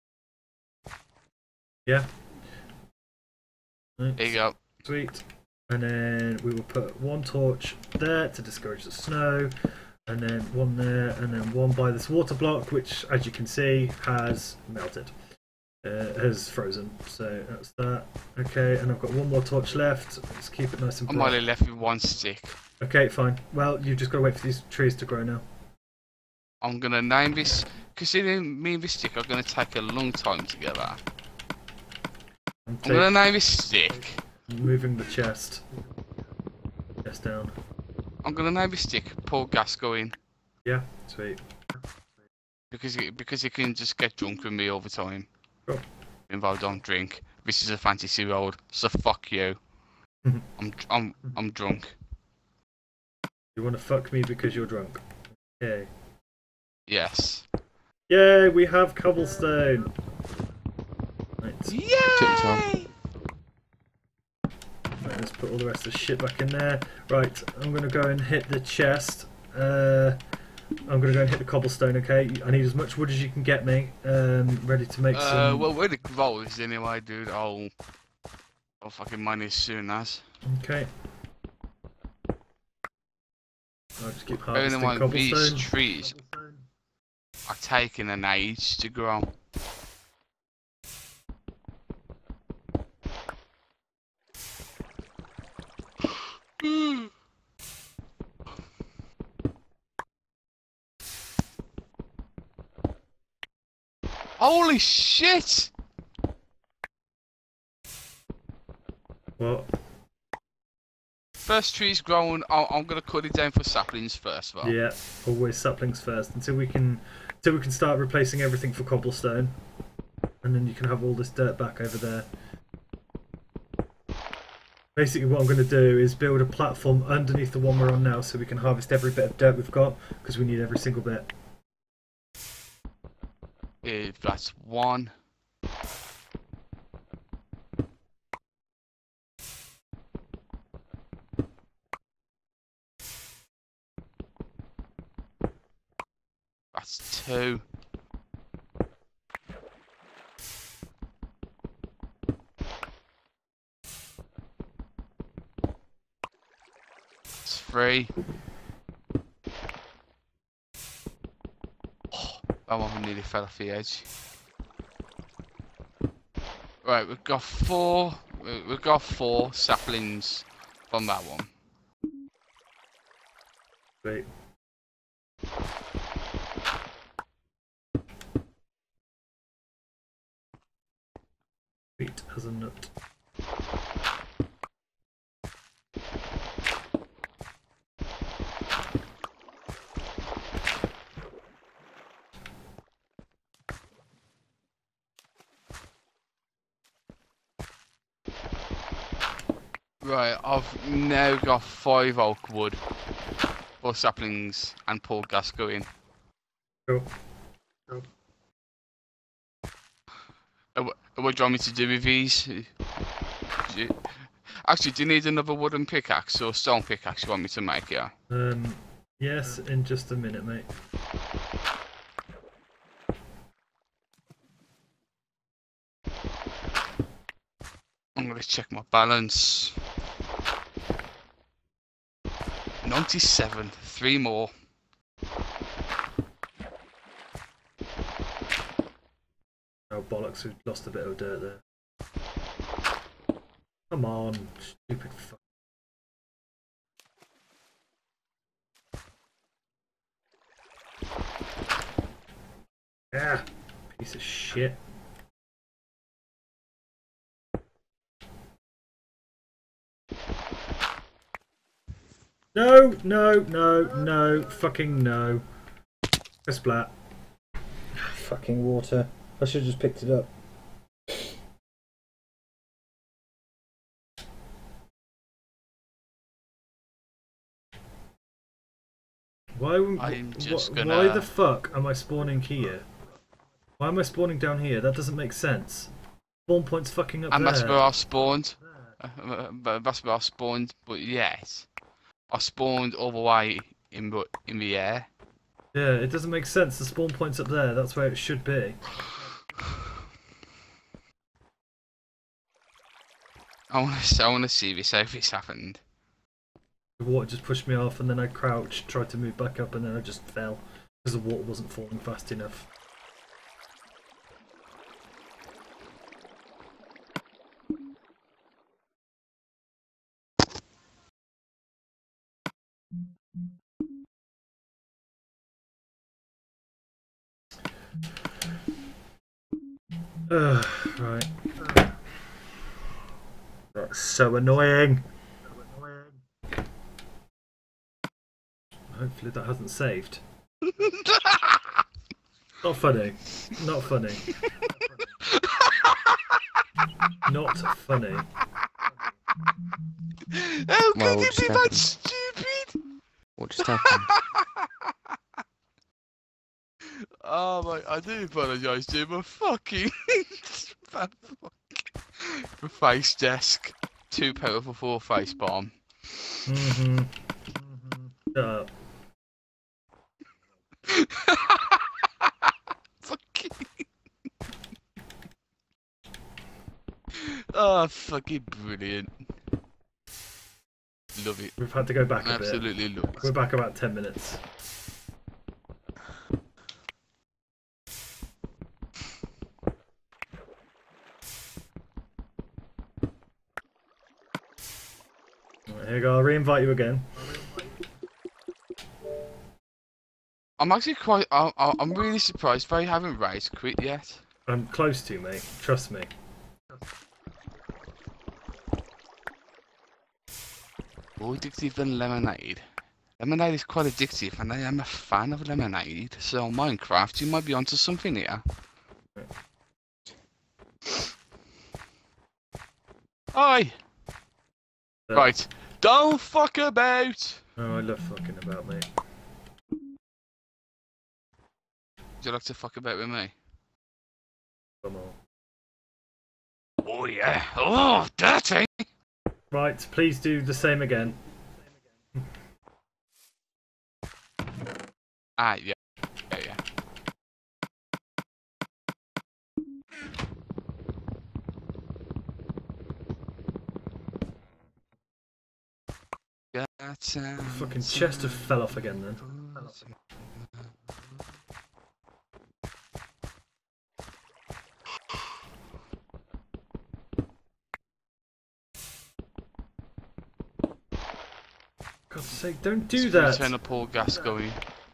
Speaker 2: Yeah. Right.
Speaker 1: There you go.
Speaker 2: Sweet. And then we will put 1 torch there to discourage the snow, and then 1 there, and then 1 by this water block, which, as you can see, has melted. Has frozen. So that's that. Okay, and I've got 1 more torch left. Let's keep it nice and
Speaker 1: I'm
Speaker 2: bright.
Speaker 1: only left with 1 stick.
Speaker 2: Okay, fine. Well, you've just got to wait for these trees to grow now.
Speaker 1: I'm gonna name this, considering me and this stick are gonna take a long time together. I'm gonna name this stick.
Speaker 2: Moving the chest. Chest down.
Speaker 1: I'm gonna name this stick Paul Gascoigne.
Speaker 2: Yeah, sweet.
Speaker 1: Because he can just get drunk with me all the time.
Speaker 2: Cool.
Speaker 1: Even though I don't drink. This is a fantasy world, so fuck you. I'm drunk.
Speaker 2: You want to fuck me because you're drunk? Okay.
Speaker 1: Yes.
Speaker 2: Yay, we have cobblestone. Right.
Speaker 1: Yay!
Speaker 2: Right, let's put all the rest of the shit back in there. Right, I'm gonna go and hit the chest. I'm gonna go and hit the cobblestone. Okay, I need as much wood as you can get me. Ready to make some.
Speaker 1: Well, we're the grows anyway, dude. I'll fucking mine as soon as.
Speaker 2: Okay. I'll just keep
Speaker 1: Bearing in
Speaker 2: harvesting
Speaker 1: mind, these
Speaker 2: cobblestone.
Speaker 1: trees are taking an age to grow. Holy shit!
Speaker 2: What?
Speaker 1: First tree's grown. I'm gonna cut it down for saplings first, though.
Speaker 2: Yeah, always saplings first until we can start replacing everything for cobblestone, and then you can have all this dirt back over there. Basically, what I'm going to do is build a platform underneath the one we're on now, so we can harvest every bit of dirt we've got, because we need every single bit.
Speaker 1: If that's one. That's two. That's three. Oh, that one nearly fell off the edge. Right, we've got four. We've got 4 saplings from that one.
Speaker 2: Wait. Sweet as a nut.
Speaker 1: Right, I've now got 5 oak wood, 4 saplings, and poor gas going.
Speaker 2: Cool. Cool.
Speaker 1: What do you want me to do with these? Actually, do you need another wooden pickaxe or stone pickaxe you want me to make, yeah?
Speaker 2: Yes, in just a minute, mate.
Speaker 1: I'm gonna check my balance. 97, 3 more.
Speaker 2: Oh bollocks, we've lost a bit of dirt there. Come on, stupid fuck. Ah, piece of shit. No, no, no, no, fucking no. A splat. Fucking water. I should have just picked it up. Why the fuck am I spawning here? Why am I spawning down here? That doesn't make sense. Spawn point's fucking up there.
Speaker 1: And that's where I spawned. That's where I spawned, but yes. I spawned all the way in the air.
Speaker 2: Yeah, it doesn't make sense. The spawn point's up there. That's where it should be.
Speaker 1: I want to see this, how this happened.
Speaker 2: The water just pushed me off, and then I crouched, tried to move back up, and then I just fell because the water wasn't falling fast enough. Right. That's so annoying. Hopefully that hasn't saved. Not funny. Not funny. Not funny.
Speaker 1: How could you be that stupid?
Speaker 3: What just happened?
Speaker 1: Oh my, I do apologise, dude, but fucking the face desk. Too powerful for a face bomb.
Speaker 2: Shut up.
Speaker 1: Oh, fucking brilliant. Love it.
Speaker 2: We've had to go back a bit.
Speaker 1: Absolutely love it.
Speaker 2: We're back about 10 minutes. Right, here you go, I'll re-invite you again.
Speaker 1: I'm actually quite. I'm really surprised they haven't raised quit yet.
Speaker 2: I'm close to, mate. Trust me.
Speaker 1: More addictive than lemonade. Lemonade is quite addictive, and I am a fan of lemonade. So Minecraft, you might be onto something here. Oi! Right, don't fuck about.
Speaker 2: Oh, I love fucking about, mate.
Speaker 1: Would you like to fuck about with me?
Speaker 2: Come on.
Speaker 1: Oh yeah. Oh, dirty.
Speaker 2: Right, please do the same again.
Speaker 1: Ah, yeah. Yeah.
Speaker 2: Fucking chest have fell off again then. God's sake, don't do that!
Speaker 1: Turn the poor gas going.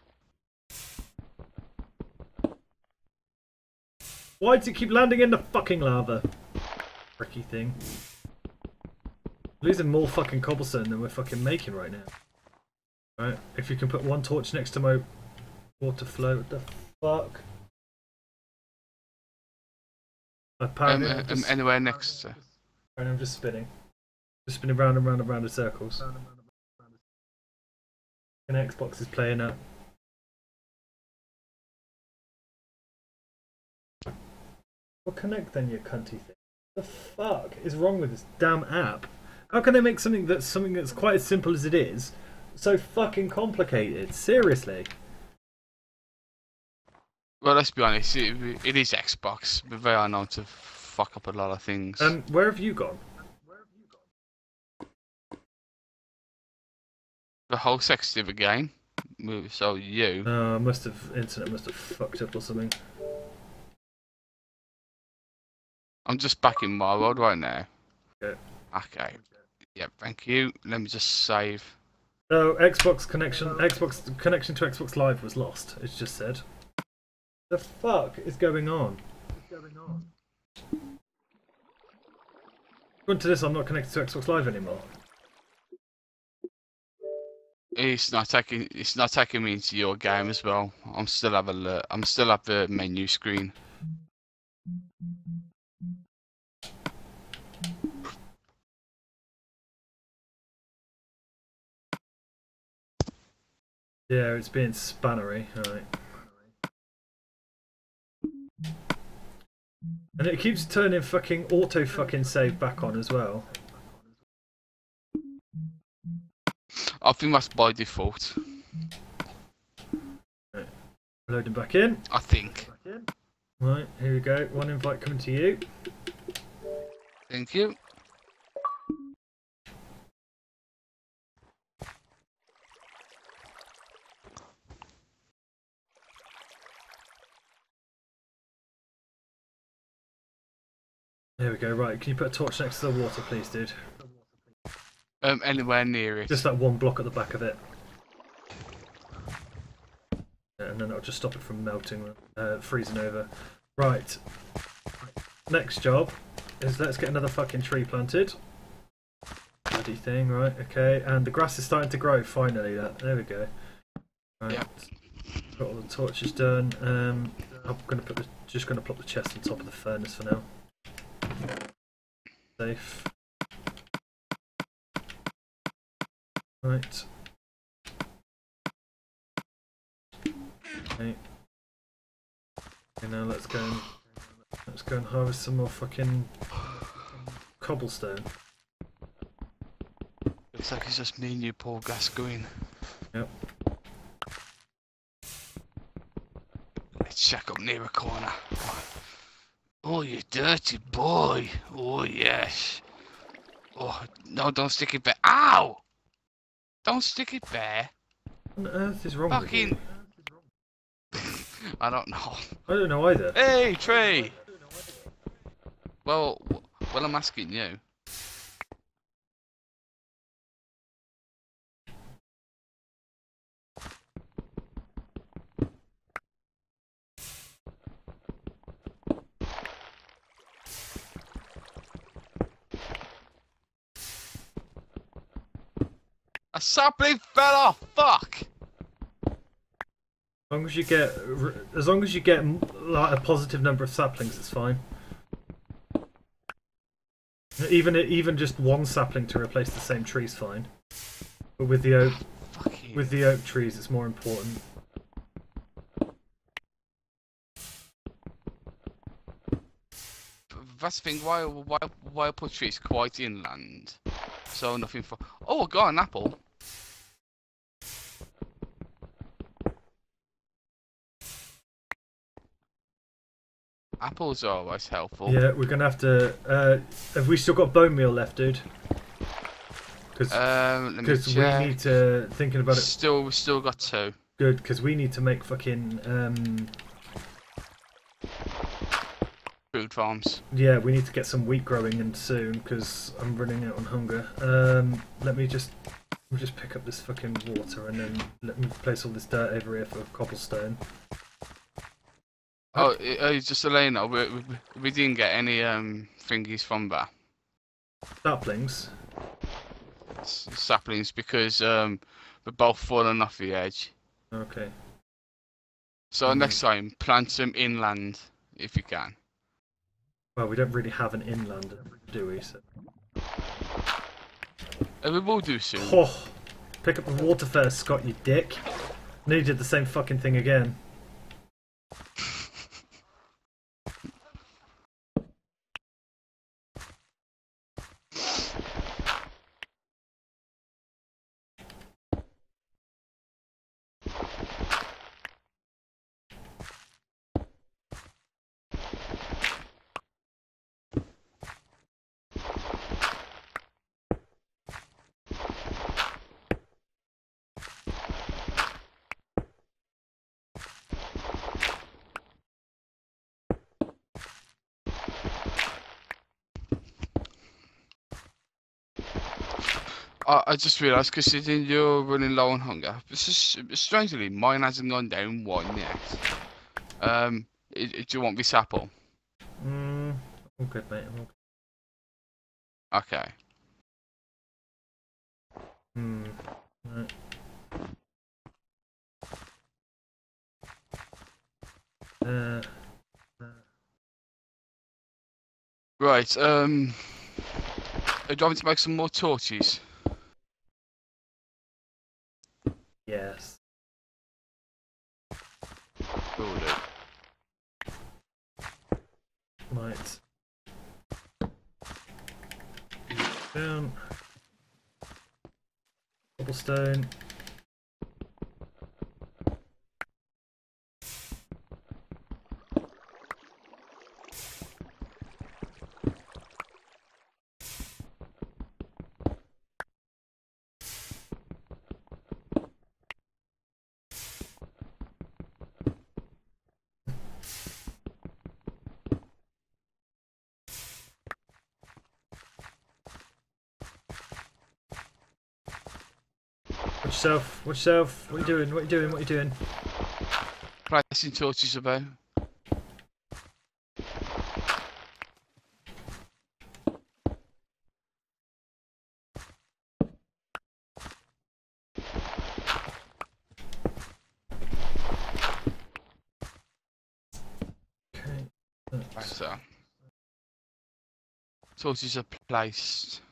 Speaker 2: Why does it keep landing in the fucking lava? Fricky thing. Losing more fucking cobblestone than we're fucking making right now. Right, if you can put one torch next to my water flow, what the fuck? Apparently
Speaker 1: Anywhere next to...
Speaker 2: I'm just spinning. Just spinning round and round and round in circles. And Xbox is playing up. Well, connect then, you cunty thing. What the fuck is wrong with this damn app? How can they make something that's quite as simple as it is so fucking complicated? Seriously.
Speaker 1: Well, let's be honest, it is Xbox, but they are known to fuck up a lot of things.
Speaker 2: Where have you gone?
Speaker 1: The whole sex of the game. So you.
Speaker 2: Internet must have fucked up or something.
Speaker 1: I'm just back in my world right now.
Speaker 2: Okay.
Speaker 1: Okay. Yeah, thank you. Let me just save.
Speaker 2: Oh, Xbox connection to Xbox Live was lost. It's just said. The fuck is going on? According to this, I'm not connected to Xbox Live anymore.
Speaker 1: It's not taking me into your game as well. I'm still at the menu screen.
Speaker 2: Yeah, it's being spannery. Alright. And it keeps turning fucking auto fucking save back on as well.
Speaker 1: I think that's by default.
Speaker 2: Right. Loading back in.
Speaker 1: I think.
Speaker 2: Right, here we go. One invite coming to you.
Speaker 1: Thank you.
Speaker 2: There we go, right. Can you put a torch next to the water, please, dude?
Speaker 1: Anywhere near it.
Speaker 2: Just that one block at the back of it. Yeah, and then that'll just stop it from melting, freezing over. Right. Next job is let's get another fucking tree planted. Bloody thing, right, okay. And the grass is starting to grow, finally. There we go. Right.
Speaker 1: Yep.
Speaker 2: Got all the torches done. I'm just gonna plop the chest on top of the furnace for now. Safe. Right. Okay. Okay, now let's go and harvest some more fucking cobblestone.
Speaker 1: Looks like it's just me and you, Paul Gascoigne.
Speaker 2: Yep.
Speaker 1: Let's check up near a corner. Oh, you dirty boy. Oh, yes. Oh, no, don't stick it there. Ow! Don't stick it there.
Speaker 2: What on earth is wrong with
Speaker 1: Fucking...
Speaker 2: you?
Speaker 1: I don't know.
Speaker 2: I don't know either.
Speaker 1: Hey, Trey! Well, I'm asking you. A sapling fell off. Fuck.
Speaker 2: As long as you get like a positive number of saplings, it's fine. Even just one sapling to replace the same tree's fine. But with the oak trees, it's more important.
Speaker 1: That's the thing. Why put trees quite inland? So nothing for. Oh, I got an apple. Apples are always helpful.
Speaker 2: Yeah, we're gonna have to. Have we still got bone meal left, dude? Because we need to thinking about it.
Speaker 1: We still got 2.
Speaker 2: Good, because we need to make fucking
Speaker 1: food farms.
Speaker 2: Yeah, we need to get some wheat growing and soon because I'm running out on hunger. Let me just pick up this fucking water and then let me place all this dirt over here for cobblestone.
Speaker 1: Oh, just to let you know, we didn't get any thingies from that.
Speaker 2: Saplings.
Speaker 1: Saplings because we're both falling off the edge.
Speaker 2: Okay.
Speaker 1: So next time, plant them inland if you can.
Speaker 2: Well, we don't really have an inland, do we? So.
Speaker 1: We will do soon.
Speaker 2: Oh, pick up the water first, Scott, you dick. No, you did the same fucking thing again.
Speaker 1: I just realised, considering you're running low on hunger, strangely, mine hasn't gone down 1 yet. Do you want this apple?
Speaker 2: I'm good, mate.
Speaker 1: Okay.
Speaker 2: Right.
Speaker 1: Right, do you want me to make some more torches?
Speaker 2: Yes.
Speaker 1: Will do.
Speaker 2: Right. Down. Cobblestone. Watch yourself. What are you doing? What are you doing? What are you doing?
Speaker 1: Placing torches about.
Speaker 2: Okay.
Speaker 1: Right, so. Torches are placed.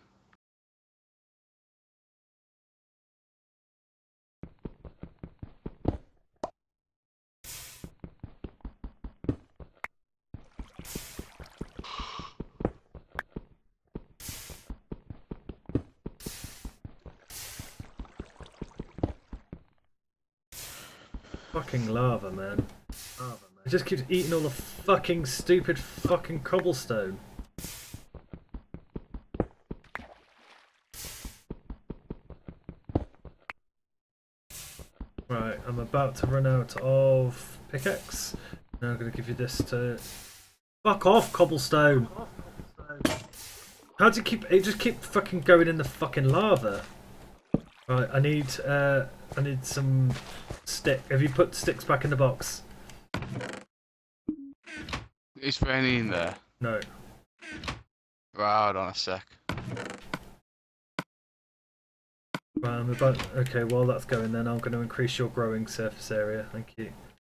Speaker 2: Fucking lava, man. Lava, man. It just keeps eating all the fucking stupid fucking cobblestone. Right, I'm about to run out of pickaxe. Now I'm going to give you this to... Fuck off, cobblestone! How do you keep... It just keep fucking going in the fucking lava. Right, I need some stick. Have you put sticks back in the box?
Speaker 1: Is there any in there?
Speaker 2: No.
Speaker 1: Right, hold on a sec.
Speaker 2: Right, I'm about... Okay, while that's going then, I'm going to increase your growing surface area. Thank you.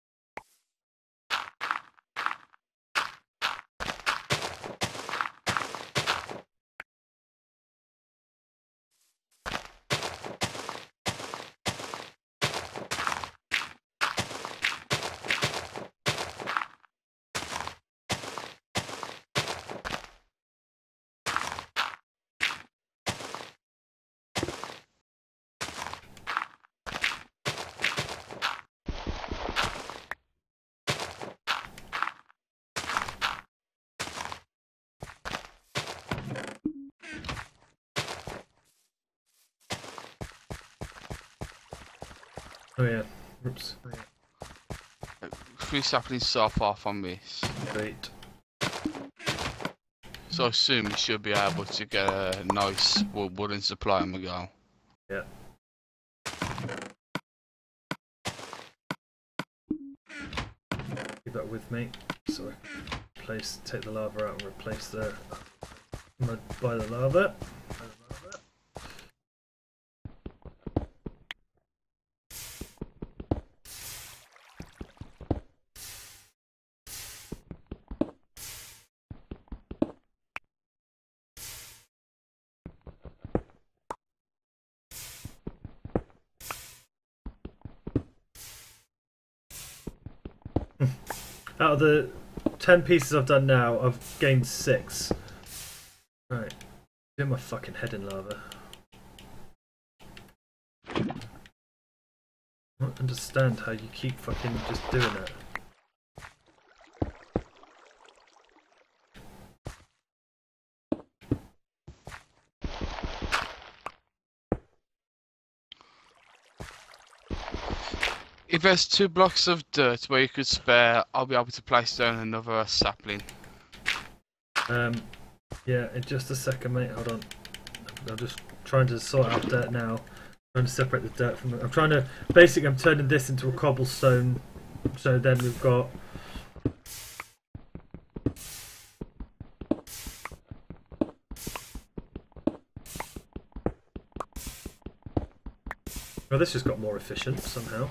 Speaker 2: Oh yeah. Oops.
Speaker 1: 3 saplings so far from this.
Speaker 2: Great.
Speaker 1: So soon we should be able to get a nice wooden supply on the go.
Speaker 2: Yeah. Keep that with me. So I can take the lava out and replace the mud by the lava. Out of the 10 pieces I've done now, I've gained 6. Right. Get my fucking head in lava. I don't understand how you keep fucking just doing it.
Speaker 1: If there's 2 blocks of dirt where you could spare, I'll be able to place down another sapling.
Speaker 2: Yeah, in just a second, mate. Hold on. I'm just trying to sort out dirt now. Trying to separate the dirt from it. I'm trying to... Basically, I'm turning this into a cobblestone. So then we've got... Well, this just got more efficient somehow.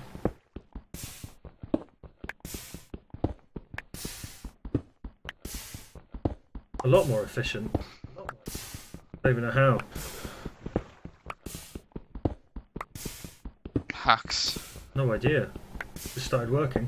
Speaker 2: A lot more efficient. I don't even know how.
Speaker 1: Hacks.
Speaker 2: No idea. Just started working.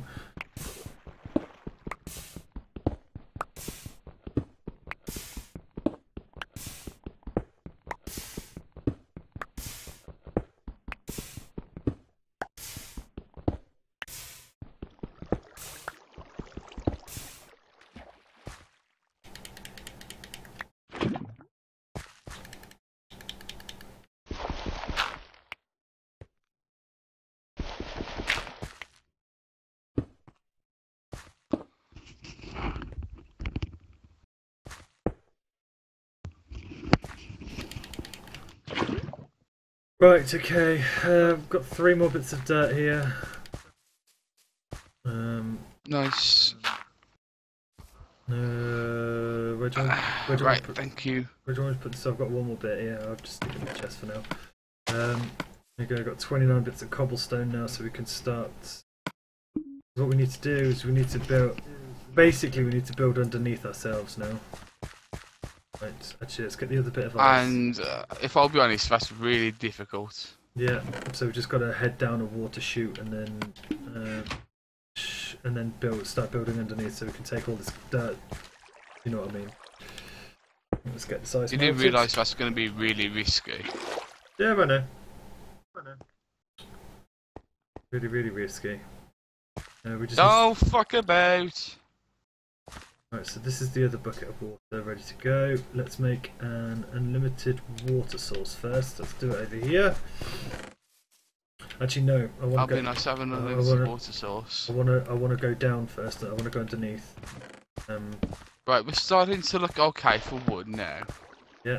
Speaker 2: Right, okay. I've got 3 more bits of dirt here.
Speaker 1: Nice.
Speaker 2: Where do I
Speaker 1: Right,
Speaker 2: put,
Speaker 1: thank you.
Speaker 2: where do I want to put this? I've got 1 more bit here. I'll just stick it in the chest for now. There you go, I've got 29 bits of cobblestone now, so we can start. What we need to do is we need to build. Basically, we need to build underneath ourselves now. Right, actually, let's get the other bit of ice.
Speaker 1: And if I'll be honest, that's really difficult.
Speaker 2: Yeah, so we've just got to head down a water chute and then start building underneath, so we can take all this dirt. You know what I mean? Let's get this ice.
Speaker 1: You didn't realise that's going to be really risky.
Speaker 2: Yeah, I know. Really, really risky. We just
Speaker 1: Don't fuck about.
Speaker 2: Right, so this is the other bucket of water ready to go. Let's make an unlimited water source first. Let's do it over here. Actually, no. I want
Speaker 1: That'll
Speaker 2: to go.
Speaker 1: be nice having an unlimited water source.
Speaker 2: I want to go down first. I want to go underneath.
Speaker 1: Right, we're starting to look okay for wood now.
Speaker 2: Yeah.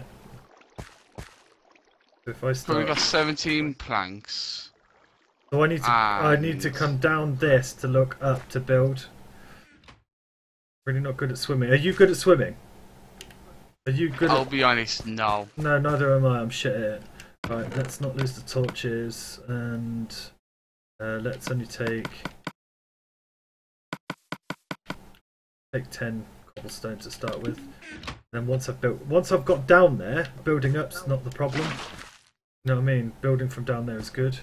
Speaker 2: So if I
Speaker 1: But
Speaker 2: start,
Speaker 1: we've got 17 planks.
Speaker 2: so I need to come down this to look up to build. Really not good at swimming. Are you good at swimming? Are you good?
Speaker 1: I'll be honest, no.
Speaker 2: No, neither am I. I'm shit at it. Right, let's not lose the torches, and let's only take 10 cobblestone to start with. Then once I've got down there, building up's not the problem. You know what I mean? Building from down there is good.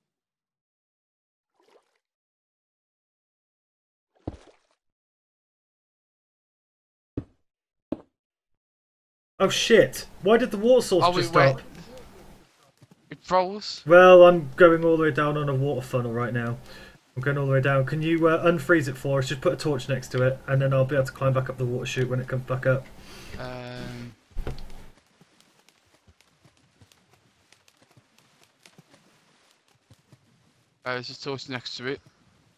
Speaker 2: Oh shit! Why did the water source just stop?
Speaker 1: It froze.
Speaker 2: Well, I'm going all the way down on a water funnel right now. I'm going all the way down. Can you unfreeze it for us? Just put a torch next to it, and then I'll be able to climb back up the water chute when it comes back up.
Speaker 1: There's a torch next to it.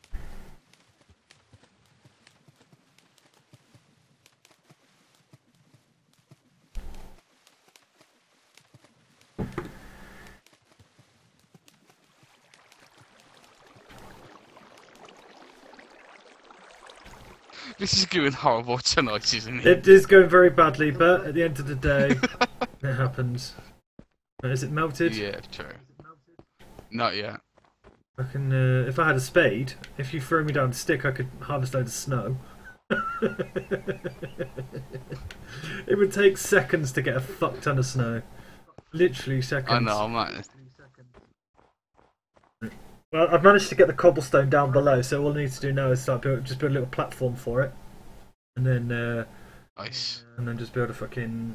Speaker 1: This is going horrible tonight, isn't it?
Speaker 2: It is going very badly, but at the end of the day, it happens. Is it melted?
Speaker 1: Yeah, true. Not yet.
Speaker 2: I can, if I had a spade, if you throw me down a stick, I could harvest a load of snow. It would take seconds to get a fuck ton of snow. Literally seconds.
Speaker 1: I know, man.
Speaker 2: Well, I've managed to get the cobblestone down below, so all I need to do now is start just build a little platform for it, and then
Speaker 1: Nice.
Speaker 2: And then just build a fucking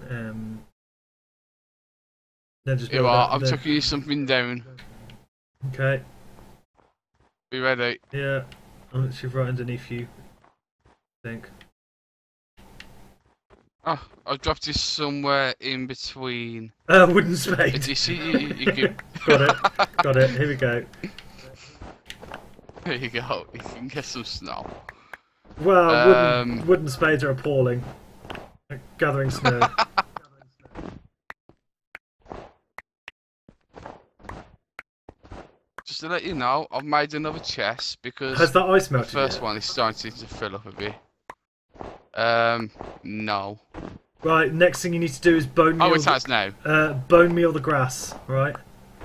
Speaker 2: then just
Speaker 1: You
Speaker 2: build
Speaker 1: are.
Speaker 2: out
Speaker 1: I'm
Speaker 2: the...
Speaker 1: chucking you something down.
Speaker 2: Okay.
Speaker 1: Be ready.
Speaker 2: Yeah, I'm literally right underneath you. I think.
Speaker 1: Oh, I've dropped you somewhere in between.
Speaker 2: Wooden spade.
Speaker 1: You see, you can...
Speaker 2: Got it. Got it. Here we go.
Speaker 1: There you go. You can get some snow.
Speaker 2: Well, wooden spades are appalling. Like gathering snow.
Speaker 1: Just to let you know, I've made another chest because
Speaker 2: Has that ice
Speaker 1: the
Speaker 2: melted
Speaker 1: first
Speaker 2: yet?
Speaker 1: one is starting to fill up a bit. No.
Speaker 2: Right, next thing you need to do is bone meal.
Speaker 1: Oh, it has now.
Speaker 2: Bone meal the grass, right?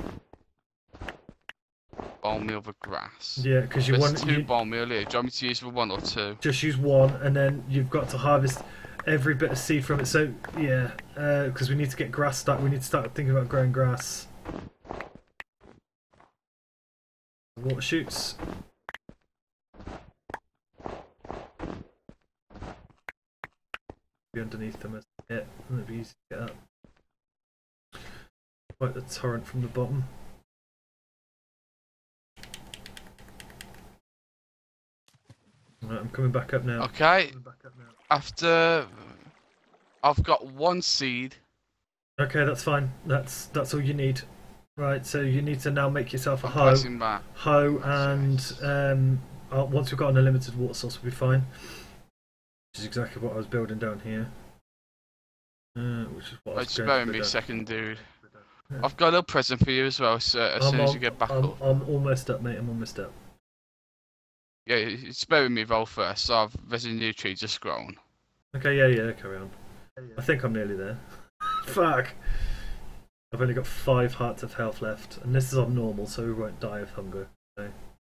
Speaker 1: Bone meal the grass.
Speaker 2: Yeah, because you
Speaker 1: There's
Speaker 2: want
Speaker 1: two bone meal here. Do you want me to use for one or two?
Speaker 2: just use one, and then you've got to harvest every bit of seed from it. So yeah, because we need to get grass started. We need to start thinking about growing grass. Water shoots. Be underneath them as it, and it'll be easy to get up. Quite the torrent from the bottom. Right, I'm coming back up now.
Speaker 1: Okay. After I've got one seed.
Speaker 2: Okay, that's fine. That's all you need. Right, so you need to now make yourself a
Speaker 1: I'm
Speaker 2: hoe.
Speaker 1: pressing back.
Speaker 2: Hoe and once we've got an unlimited water source, we'll be fine. Which is exactly what I was building down here. Which is what I was
Speaker 1: Just
Speaker 2: going
Speaker 1: bear
Speaker 2: to
Speaker 1: with me a
Speaker 2: build.
Speaker 1: second, dude.
Speaker 2: Yeah.
Speaker 1: I've got a little present for you as well, so as soon as you get back up.
Speaker 2: I'm almost up, mate. I'm almost up.
Speaker 1: Yeah, just bear with me, roll first. So there's a new tree just grown.
Speaker 2: Okay, yeah, carry on. I think I'm nearly there. Fuck! I've only got 5 hearts of health left, and this is on normal, so we won't die of hunger. So.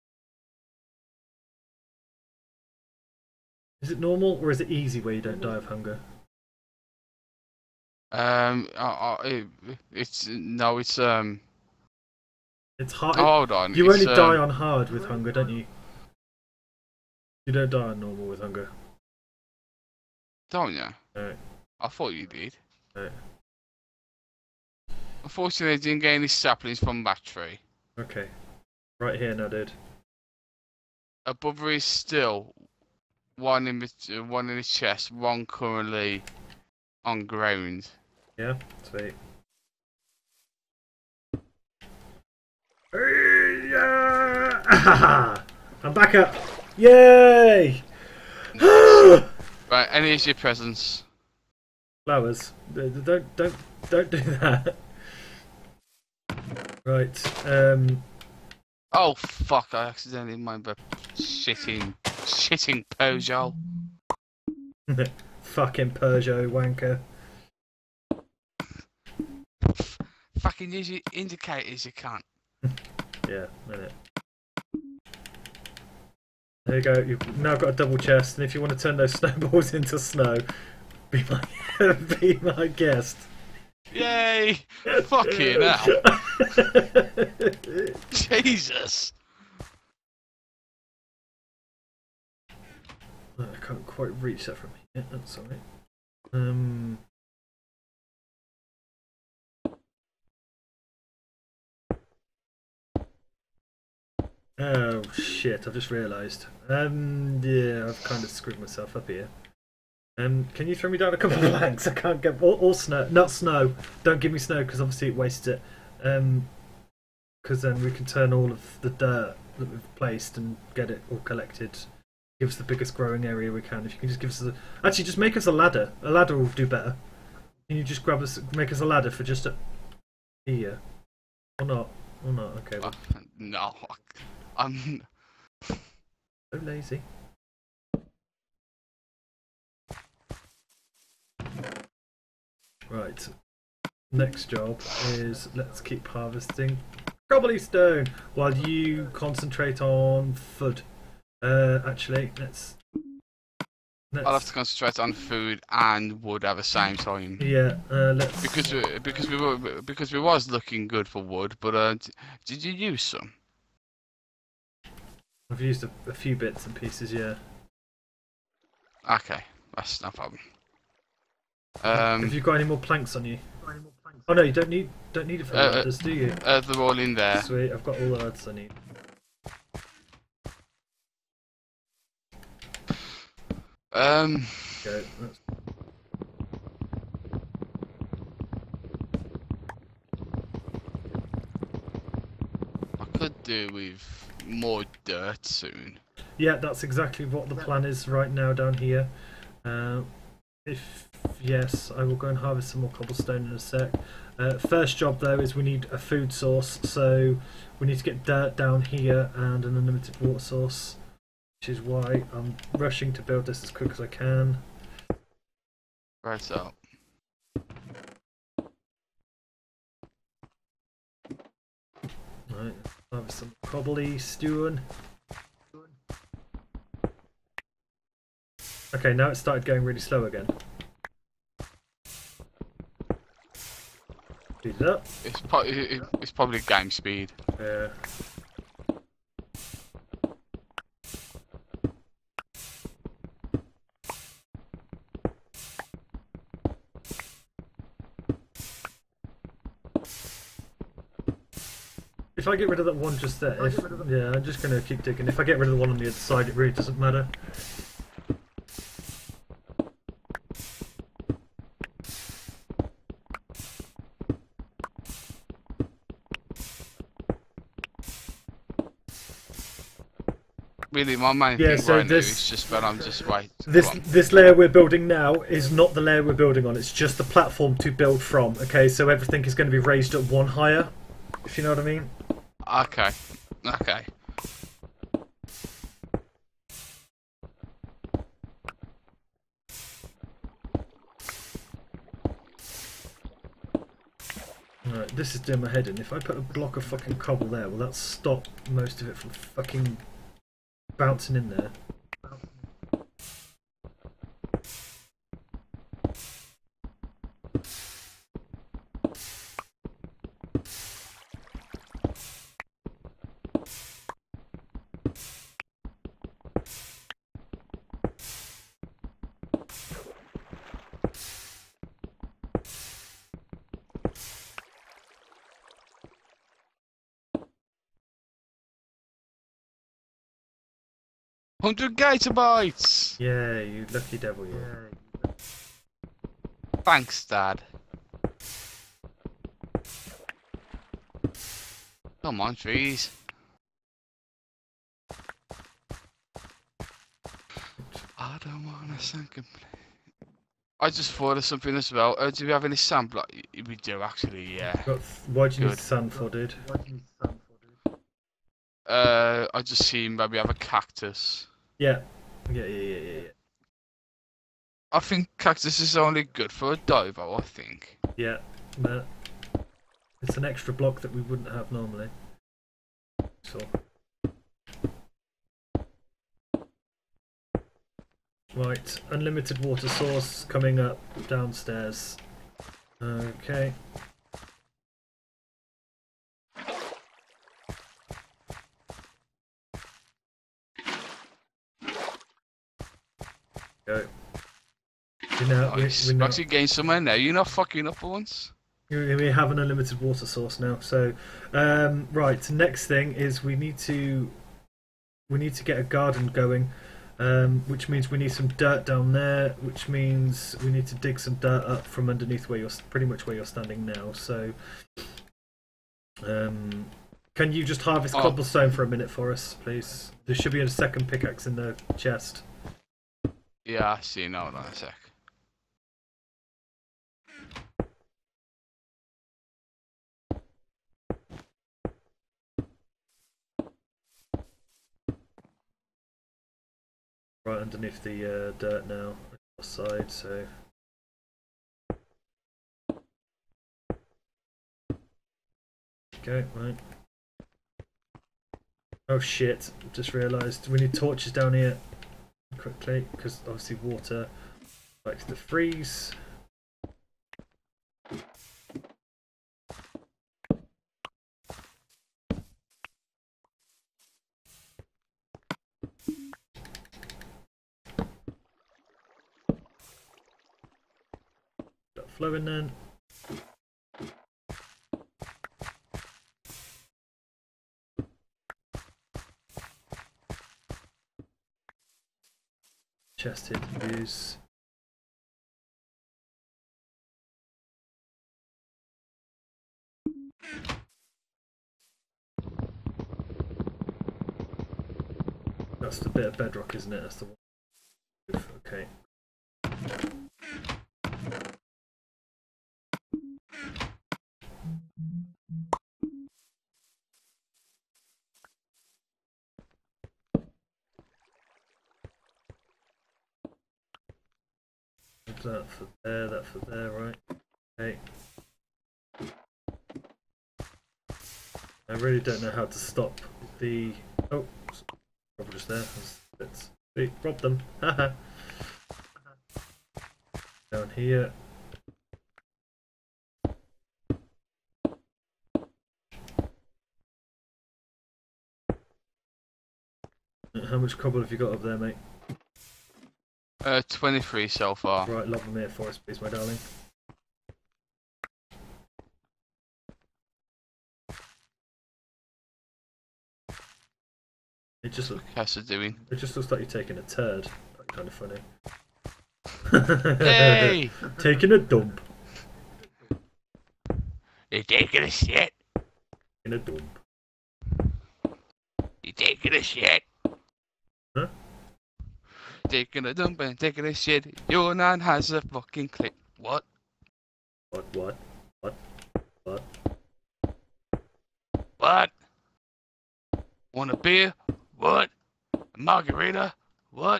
Speaker 2: Is it normal, or is it easy where you don't die of hunger?
Speaker 1: It's
Speaker 2: It's hard.
Speaker 1: Oh, hold on.
Speaker 2: You
Speaker 1: it's,
Speaker 2: only die on hard with hunger, don't you? You don't die on normal with hunger.
Speaker 1: Don't you?
Speaker 2: No.
Speaker 1: I thought you did.
Speaker 2: No.
Speaker 1: Unfortunately, I didn't get any saplings from that tree.
Speaker 2: Okay. Right here now, dude.
Speaker 1: above her is still one one in his chest, one currently on ground.
Speaker 2: Yeah, sweet. I'm back up. Yay!
Speaker 1: Right, any of your presents?
Speaker 2: Flowers. Don't do that. Right.
Speaker 1: Oh fuck! I accidentally mined by shitting Peugeot.
Speaker 2: Fucking Peugeot wanker.
Speaker 1: Fucking use your indicators, you can't.
Speaker 2: Yeah, minute. There you go. You've now got a double chest, and if you want to turn those snowballs into snow, be my guest.
Speaker 1: Yay! Fucking hell! Jesus!
Speaker 2: I can't quite reach that from here. That's alright. Oh shit! I've just realised. Yeah, I've kind of screwed myself up here. Can you throw me down a couple of planks? I can't get all snow. Not snow. Don't give me snow because obviously it wastes it. Because then we can turn all of the dirt that we've placed and get it all collected. Give us the biggest growing area we can. If you can just give us actually just make us a ladder. A ladder will do better. Can you just make us a ladder for just here? Or not? Or not? Okay. Well.
Speaker 1: No, I'm
Speaker 2: so lazy. Right. Next job is let's keep harvesting cobblestone while you concentrate on food. Actually, let's.
Speaker 1: I'll have to concentrate on food and wood at the same time.
Speaker 2: Yeah, let's.
Speaker 1: Because we was looking good for wood, but did you use some?
Speaker 2: I've used a few bits and pieces. Yeah.
Speaker 1: Okay, that's no problem.
Speaker 2: Have you got any more planks on you? Oh no, you don't need it for ladders, do you?
Speaker 1: They're all in there.
Speaker 2: Sweet, I've got all the ladders I need. Okay,
Speaker 1: I could do with more dirt soon.
Speaker 2: yeah, that's exactly what the plan is right now down here. If yes, I will go and harvest some more cobblestone in a sec. First job though is we need a food source, so we need to get dirt down here and an unlimited water source, which is why I'm rushing to build this as quick as I can.
Speaker 1: Right, so.
Speaker 2: Right, harvest some cobblestone. Okay, now it started going really slow again. Speed it up.
Speaker 1: It's probably game speed.
Speaker 2: Yeah. If I get rid of that one just there, yeah, I'm just going to keep digging. If I get rid of the one on the other side, it really doesn't matter.
Speaker 1: Really, my main
Speaker 2: Yeah,
Speaker 1: thing
Speaker 2: so
Speaker 1: right now is just that I'm just waiting.
Speaker 2: This layer we're building now is not the layer we're building on. It's just the platform to build from. Okay, so everything is going to be raised at one higher. If you know what I mean.
Speaker 1: Okay. Okay.
Speaker 2: Alright, this is doing my head in. If I put a block of fucking cobble there, will that stop most of it from fucking bouncing in there?
Speaker 1: 100 gator bites!
Speaker 2: Yeah, you lucky devil, yeah.
Speaker 1: Thanks, Dad. Come on, trees. I don't wanna sink and play. I just thought of something as well. Do we have any sand block? We do actually, yeah.
Speaker 2: Why do you need
Speaker 1: Good.
Speaker 2: sand for, dude?
Speaker 1: I just seen maybe have a cactus.
Speaker 2: Yeah.
Speaker 1: I think cactus is only good for a diver, I think.
Speaker 2: Yeah, but it's an extra block that we wouldn't have normally. So. Right, unlimited water source coming up downstairs. Okay. Go.
Speaker 1: Nice. We actually gained somewhere now. You're not fucking up once.
Speaker 2: We have an unlimited water source now. So, right. Next thing is we need to get a garden going, which means we need some dirt down there. Which means we need to dig some dirt up from underneath where you're pretty much where you're standing now. So, can you just harvest cobblestone for a minute for us, please? There should be a second pickaxe in the chest.
Speaker 1: Yeah, I see. No, hold on a sec.
Speaker 2: Right underneath the dirt now, on the side, so... Okay, right. Oh shit, just realised we need torches down here quickly, because obviously water likes to freeze. Got flowing then. Chest here to use. That's the bit of bedrock, isn't it? That's the one. Okay. That for there, right? Okay. I really don't know how to stop the... Oh, probably just there. Let's rob them. Haha. Down here. How much cobble have you got up there, mate?
Speaker 1: 23 so far.
Speaker 2: Right, lob them here for us, please, my darling. It just looks.
Speaker 1: How's it doing?
Speaker 2: It just looks like you're taking a turd. That's kind of funny.
Speaker 1: Hey!
Speaker 2: Taking a dump.
Speaker 1: You're taking a shit.
Speaker 2: In a dump.
Speaker 1: You're taking a shit.
Speaker 2: Huh?
Speaker 1: Taking a dump and taking a shit. Your nan has a fucking clip. What?
Speaker 2: What?
Speaker 1: What? Want a beer? What? A margarita? What?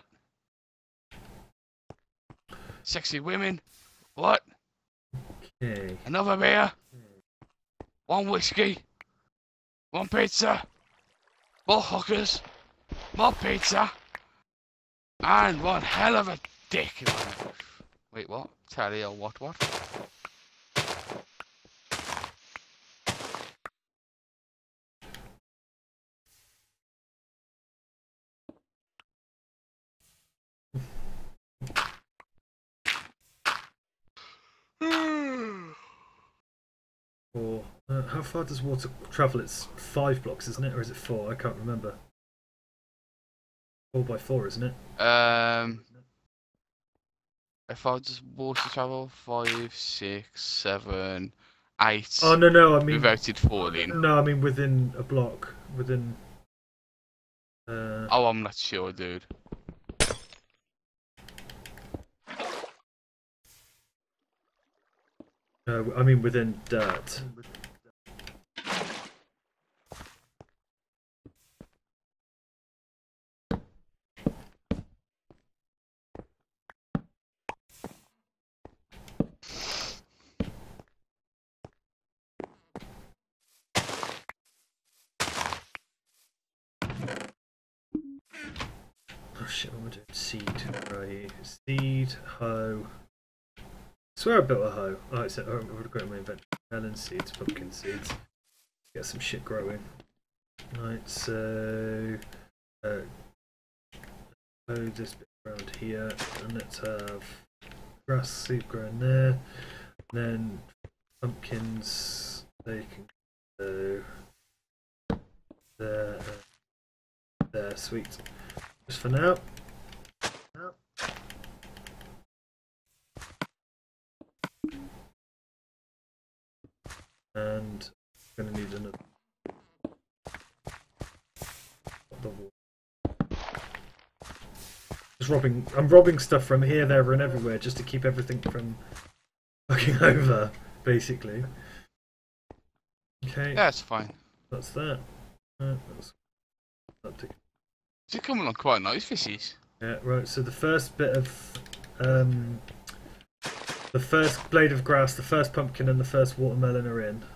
Speaker 1: Sexy women? What?
Speaker 2: Okay.
Speaker 1: Another beer? One whiskey? One pizza? More hookers? More pizza? And one hell of a dick. Wait, what? Tally or what?
Speaker 2: Or how far does water travel? It's 5 blocks, isn't it, or is it 4? I can't remember. 4x4, isn't it?
Speaker 1: If I just water travel 5, 6, 7, 8.
Speaker 2: Oh no, I mean
Speaker 1: without it falling.
Speaker 2: No, I mean within a block. Within.
Speaker 1: Oh, I'm not sure, dude.
Speaker 2: No, I mean within dirt. Oh shit, what am I doing? Seed, right? Seed, hoe. I swear I built a hoe. Oh, it's I would have got my inventory. Melon seeds, pumpkin seeds. Get some shit growing. Right, so this bit around here, and let's have grass seed growing there. And then pumpkins, they can go there, there, sweet. Just for now. And I'm gonna need another. I'm robbing stuff from here, there, and everywhere just to keep everything from fucking over, basically. Okay.
Speaker 1: Yeah, it's fine.
Speaker 2: That's that. That's
Speaker 1: It's coming on quite nice, fishies.
Speaker 2: yeah, right. So the first bit of the first blade of grass, the first pumpkin, and the first watermelon are in.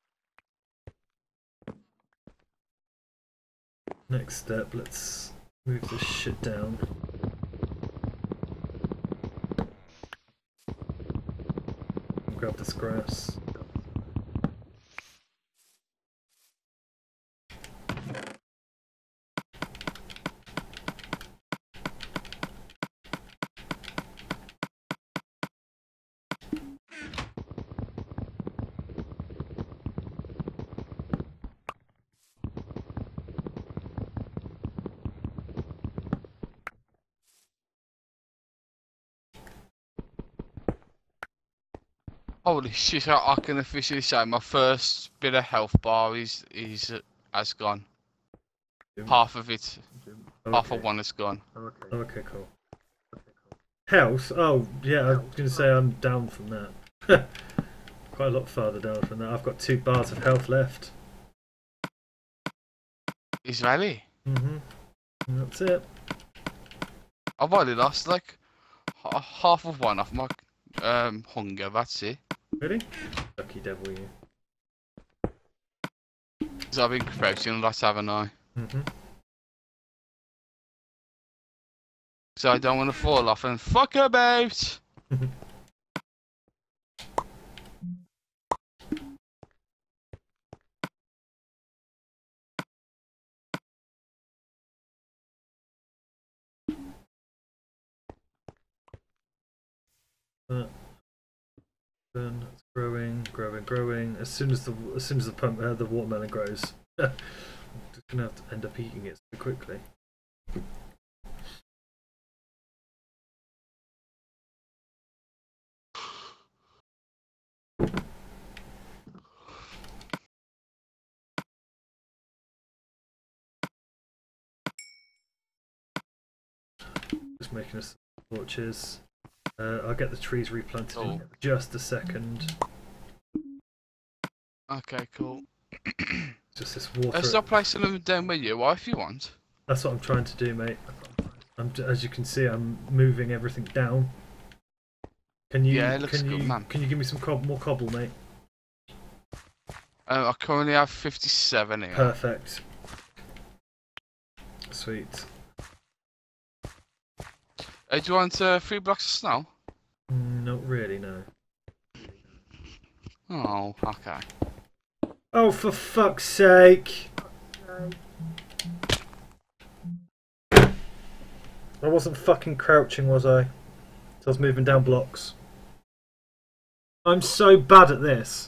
Speaker 2: Next step, let's move this shit down. Grab this grass.
Speaker 1: Holy shit, I can officially say my first bit of health bar has gone. Half of it.
Speaker 2: Okay.
Speaker 1: Half of one is gone.
Speaker 2: Okay, cool. Health? Oh, yeah, I was going to say I'm down from that. Quite a lot farther down from that. I've got 2 bars of health left.
Speaker 1: Israeli?
Speaker 2: Mm-hmm. And that's it.
Speaker 1: I've already lost like half of one off my hunger, that's it.
Speaker 2: Really? Lucky devil, you.
Speaker 1: Because I've been crouching a lot, haven't I?
Speaker 2: Mm-hmm.
Speaker 1: So I don't want to fall off and fuck about!
Speaker 2: Then it's growing. As soon as the the watermelon grows, I'm just gonna have to end up eating it so quickly. Just making us torches. I'll get the trees replanted in just a second.
Speaker 1: Okay, cool.
Speaker 2: Just this water.
Speaker 1: Stop placing them down where you are if you want.
Speaker 2: That's what I'm trying to do, mate. As you can see, I'm moving everything down. Can you?
Speaker 1: Yeah, it looks good, man.
Speaker 2: Can you give me some more cobble, mate?
Speaker 1: I currently have 57 here.
Speaker 2: Perfect. Sweet.
Speaker 1: Do you want 3 blocks of snow?
Speaker 2: Not really, no.
Speaker 1: Oh, okay.
Speaker 2: Oh, for fuck's sake! I wasn't fucking crouching, was I? So I was moving down blocks. I'm so bad at this.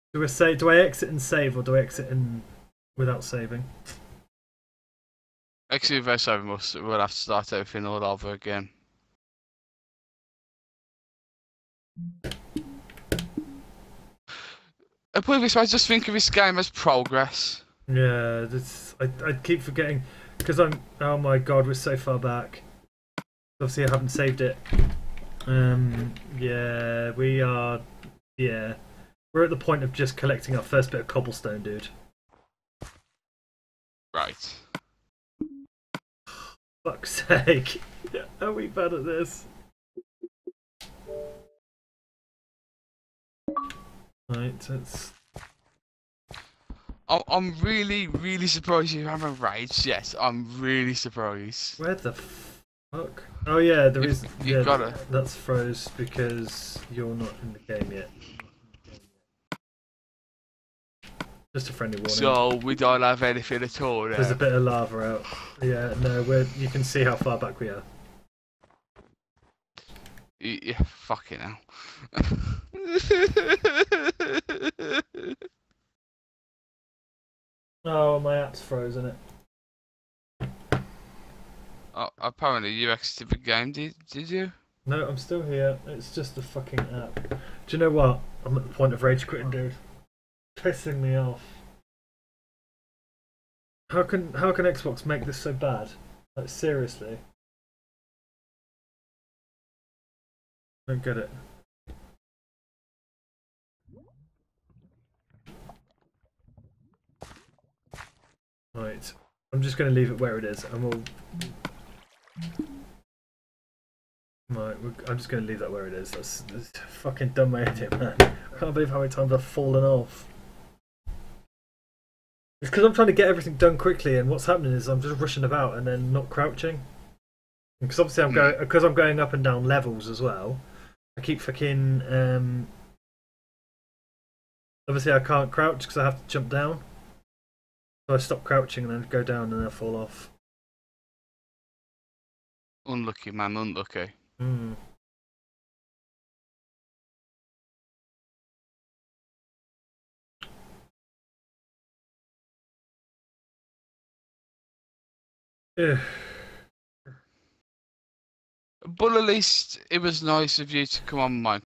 Speaker 2: Do I say? Do I exit and save, or do I exit and without saving?
Speaker 1: Exit verse over we'll have to start everything all over again. Put it this way, just think of this game as progress.
Speaker 2: Yeah, I keep forgetting because I'm. Oh my god, we're so far back. Obviously, I haven't saved it. Yeah, we are. Yeah, we're at the point of just collecting our first bit of cobblestone, dude.
Speaker 1: Right.
Speaker 2: Fuck's sake. Are we bad at this? Right, let's...
Speaker 1: I'm really, really surprised you haven't raged yet. I'm really surprised.
Speaker 2: Where the fuck? Oh yeah, there is...
Speaker 1: You've
Speaker 2: yeah,
Speaker 1: gotta...
Speaker 2: that's froze because you're not in the game yet. Just a friendly warning.
Speaker 1: So, we don't have anything at all now.
Speaker 2: There's a bit of lava out. Yeah, no, you can see how far back we are.
Speaker 1: Yeah, fucking hell.
Speaker 2: Oh, my app's frozen it.
Speaker 1: Oh, apparently you exited the game, did you?
Speaker 2: No, I'm still here. It's just the fucking app. Do you know what? I'm at the point of rage quitting, dude. Pissing me off. How can Xbox make this so bad? Like seriously? Don't get it. Right. I'm just going to leave it where it is, and we'll. Right, I'm just going to leave that where it is. That's fucking done my idea, man. I can't believe how many times I've fallen off. It's because I'm trying to get everything done quickly, and what's happening is I'm just rushing about and then not crouching. Because obviously I'm going up and down levels as well. I keep fucking obviously I can't crouch because I have to jump down. So I stop crouching and then go down and then I fall off.
Speaker 1: Unlucky, man, unlucky.
Speaker 2: Hmm. Yeah.
Speaker 1: But at least it was nice of you to come on my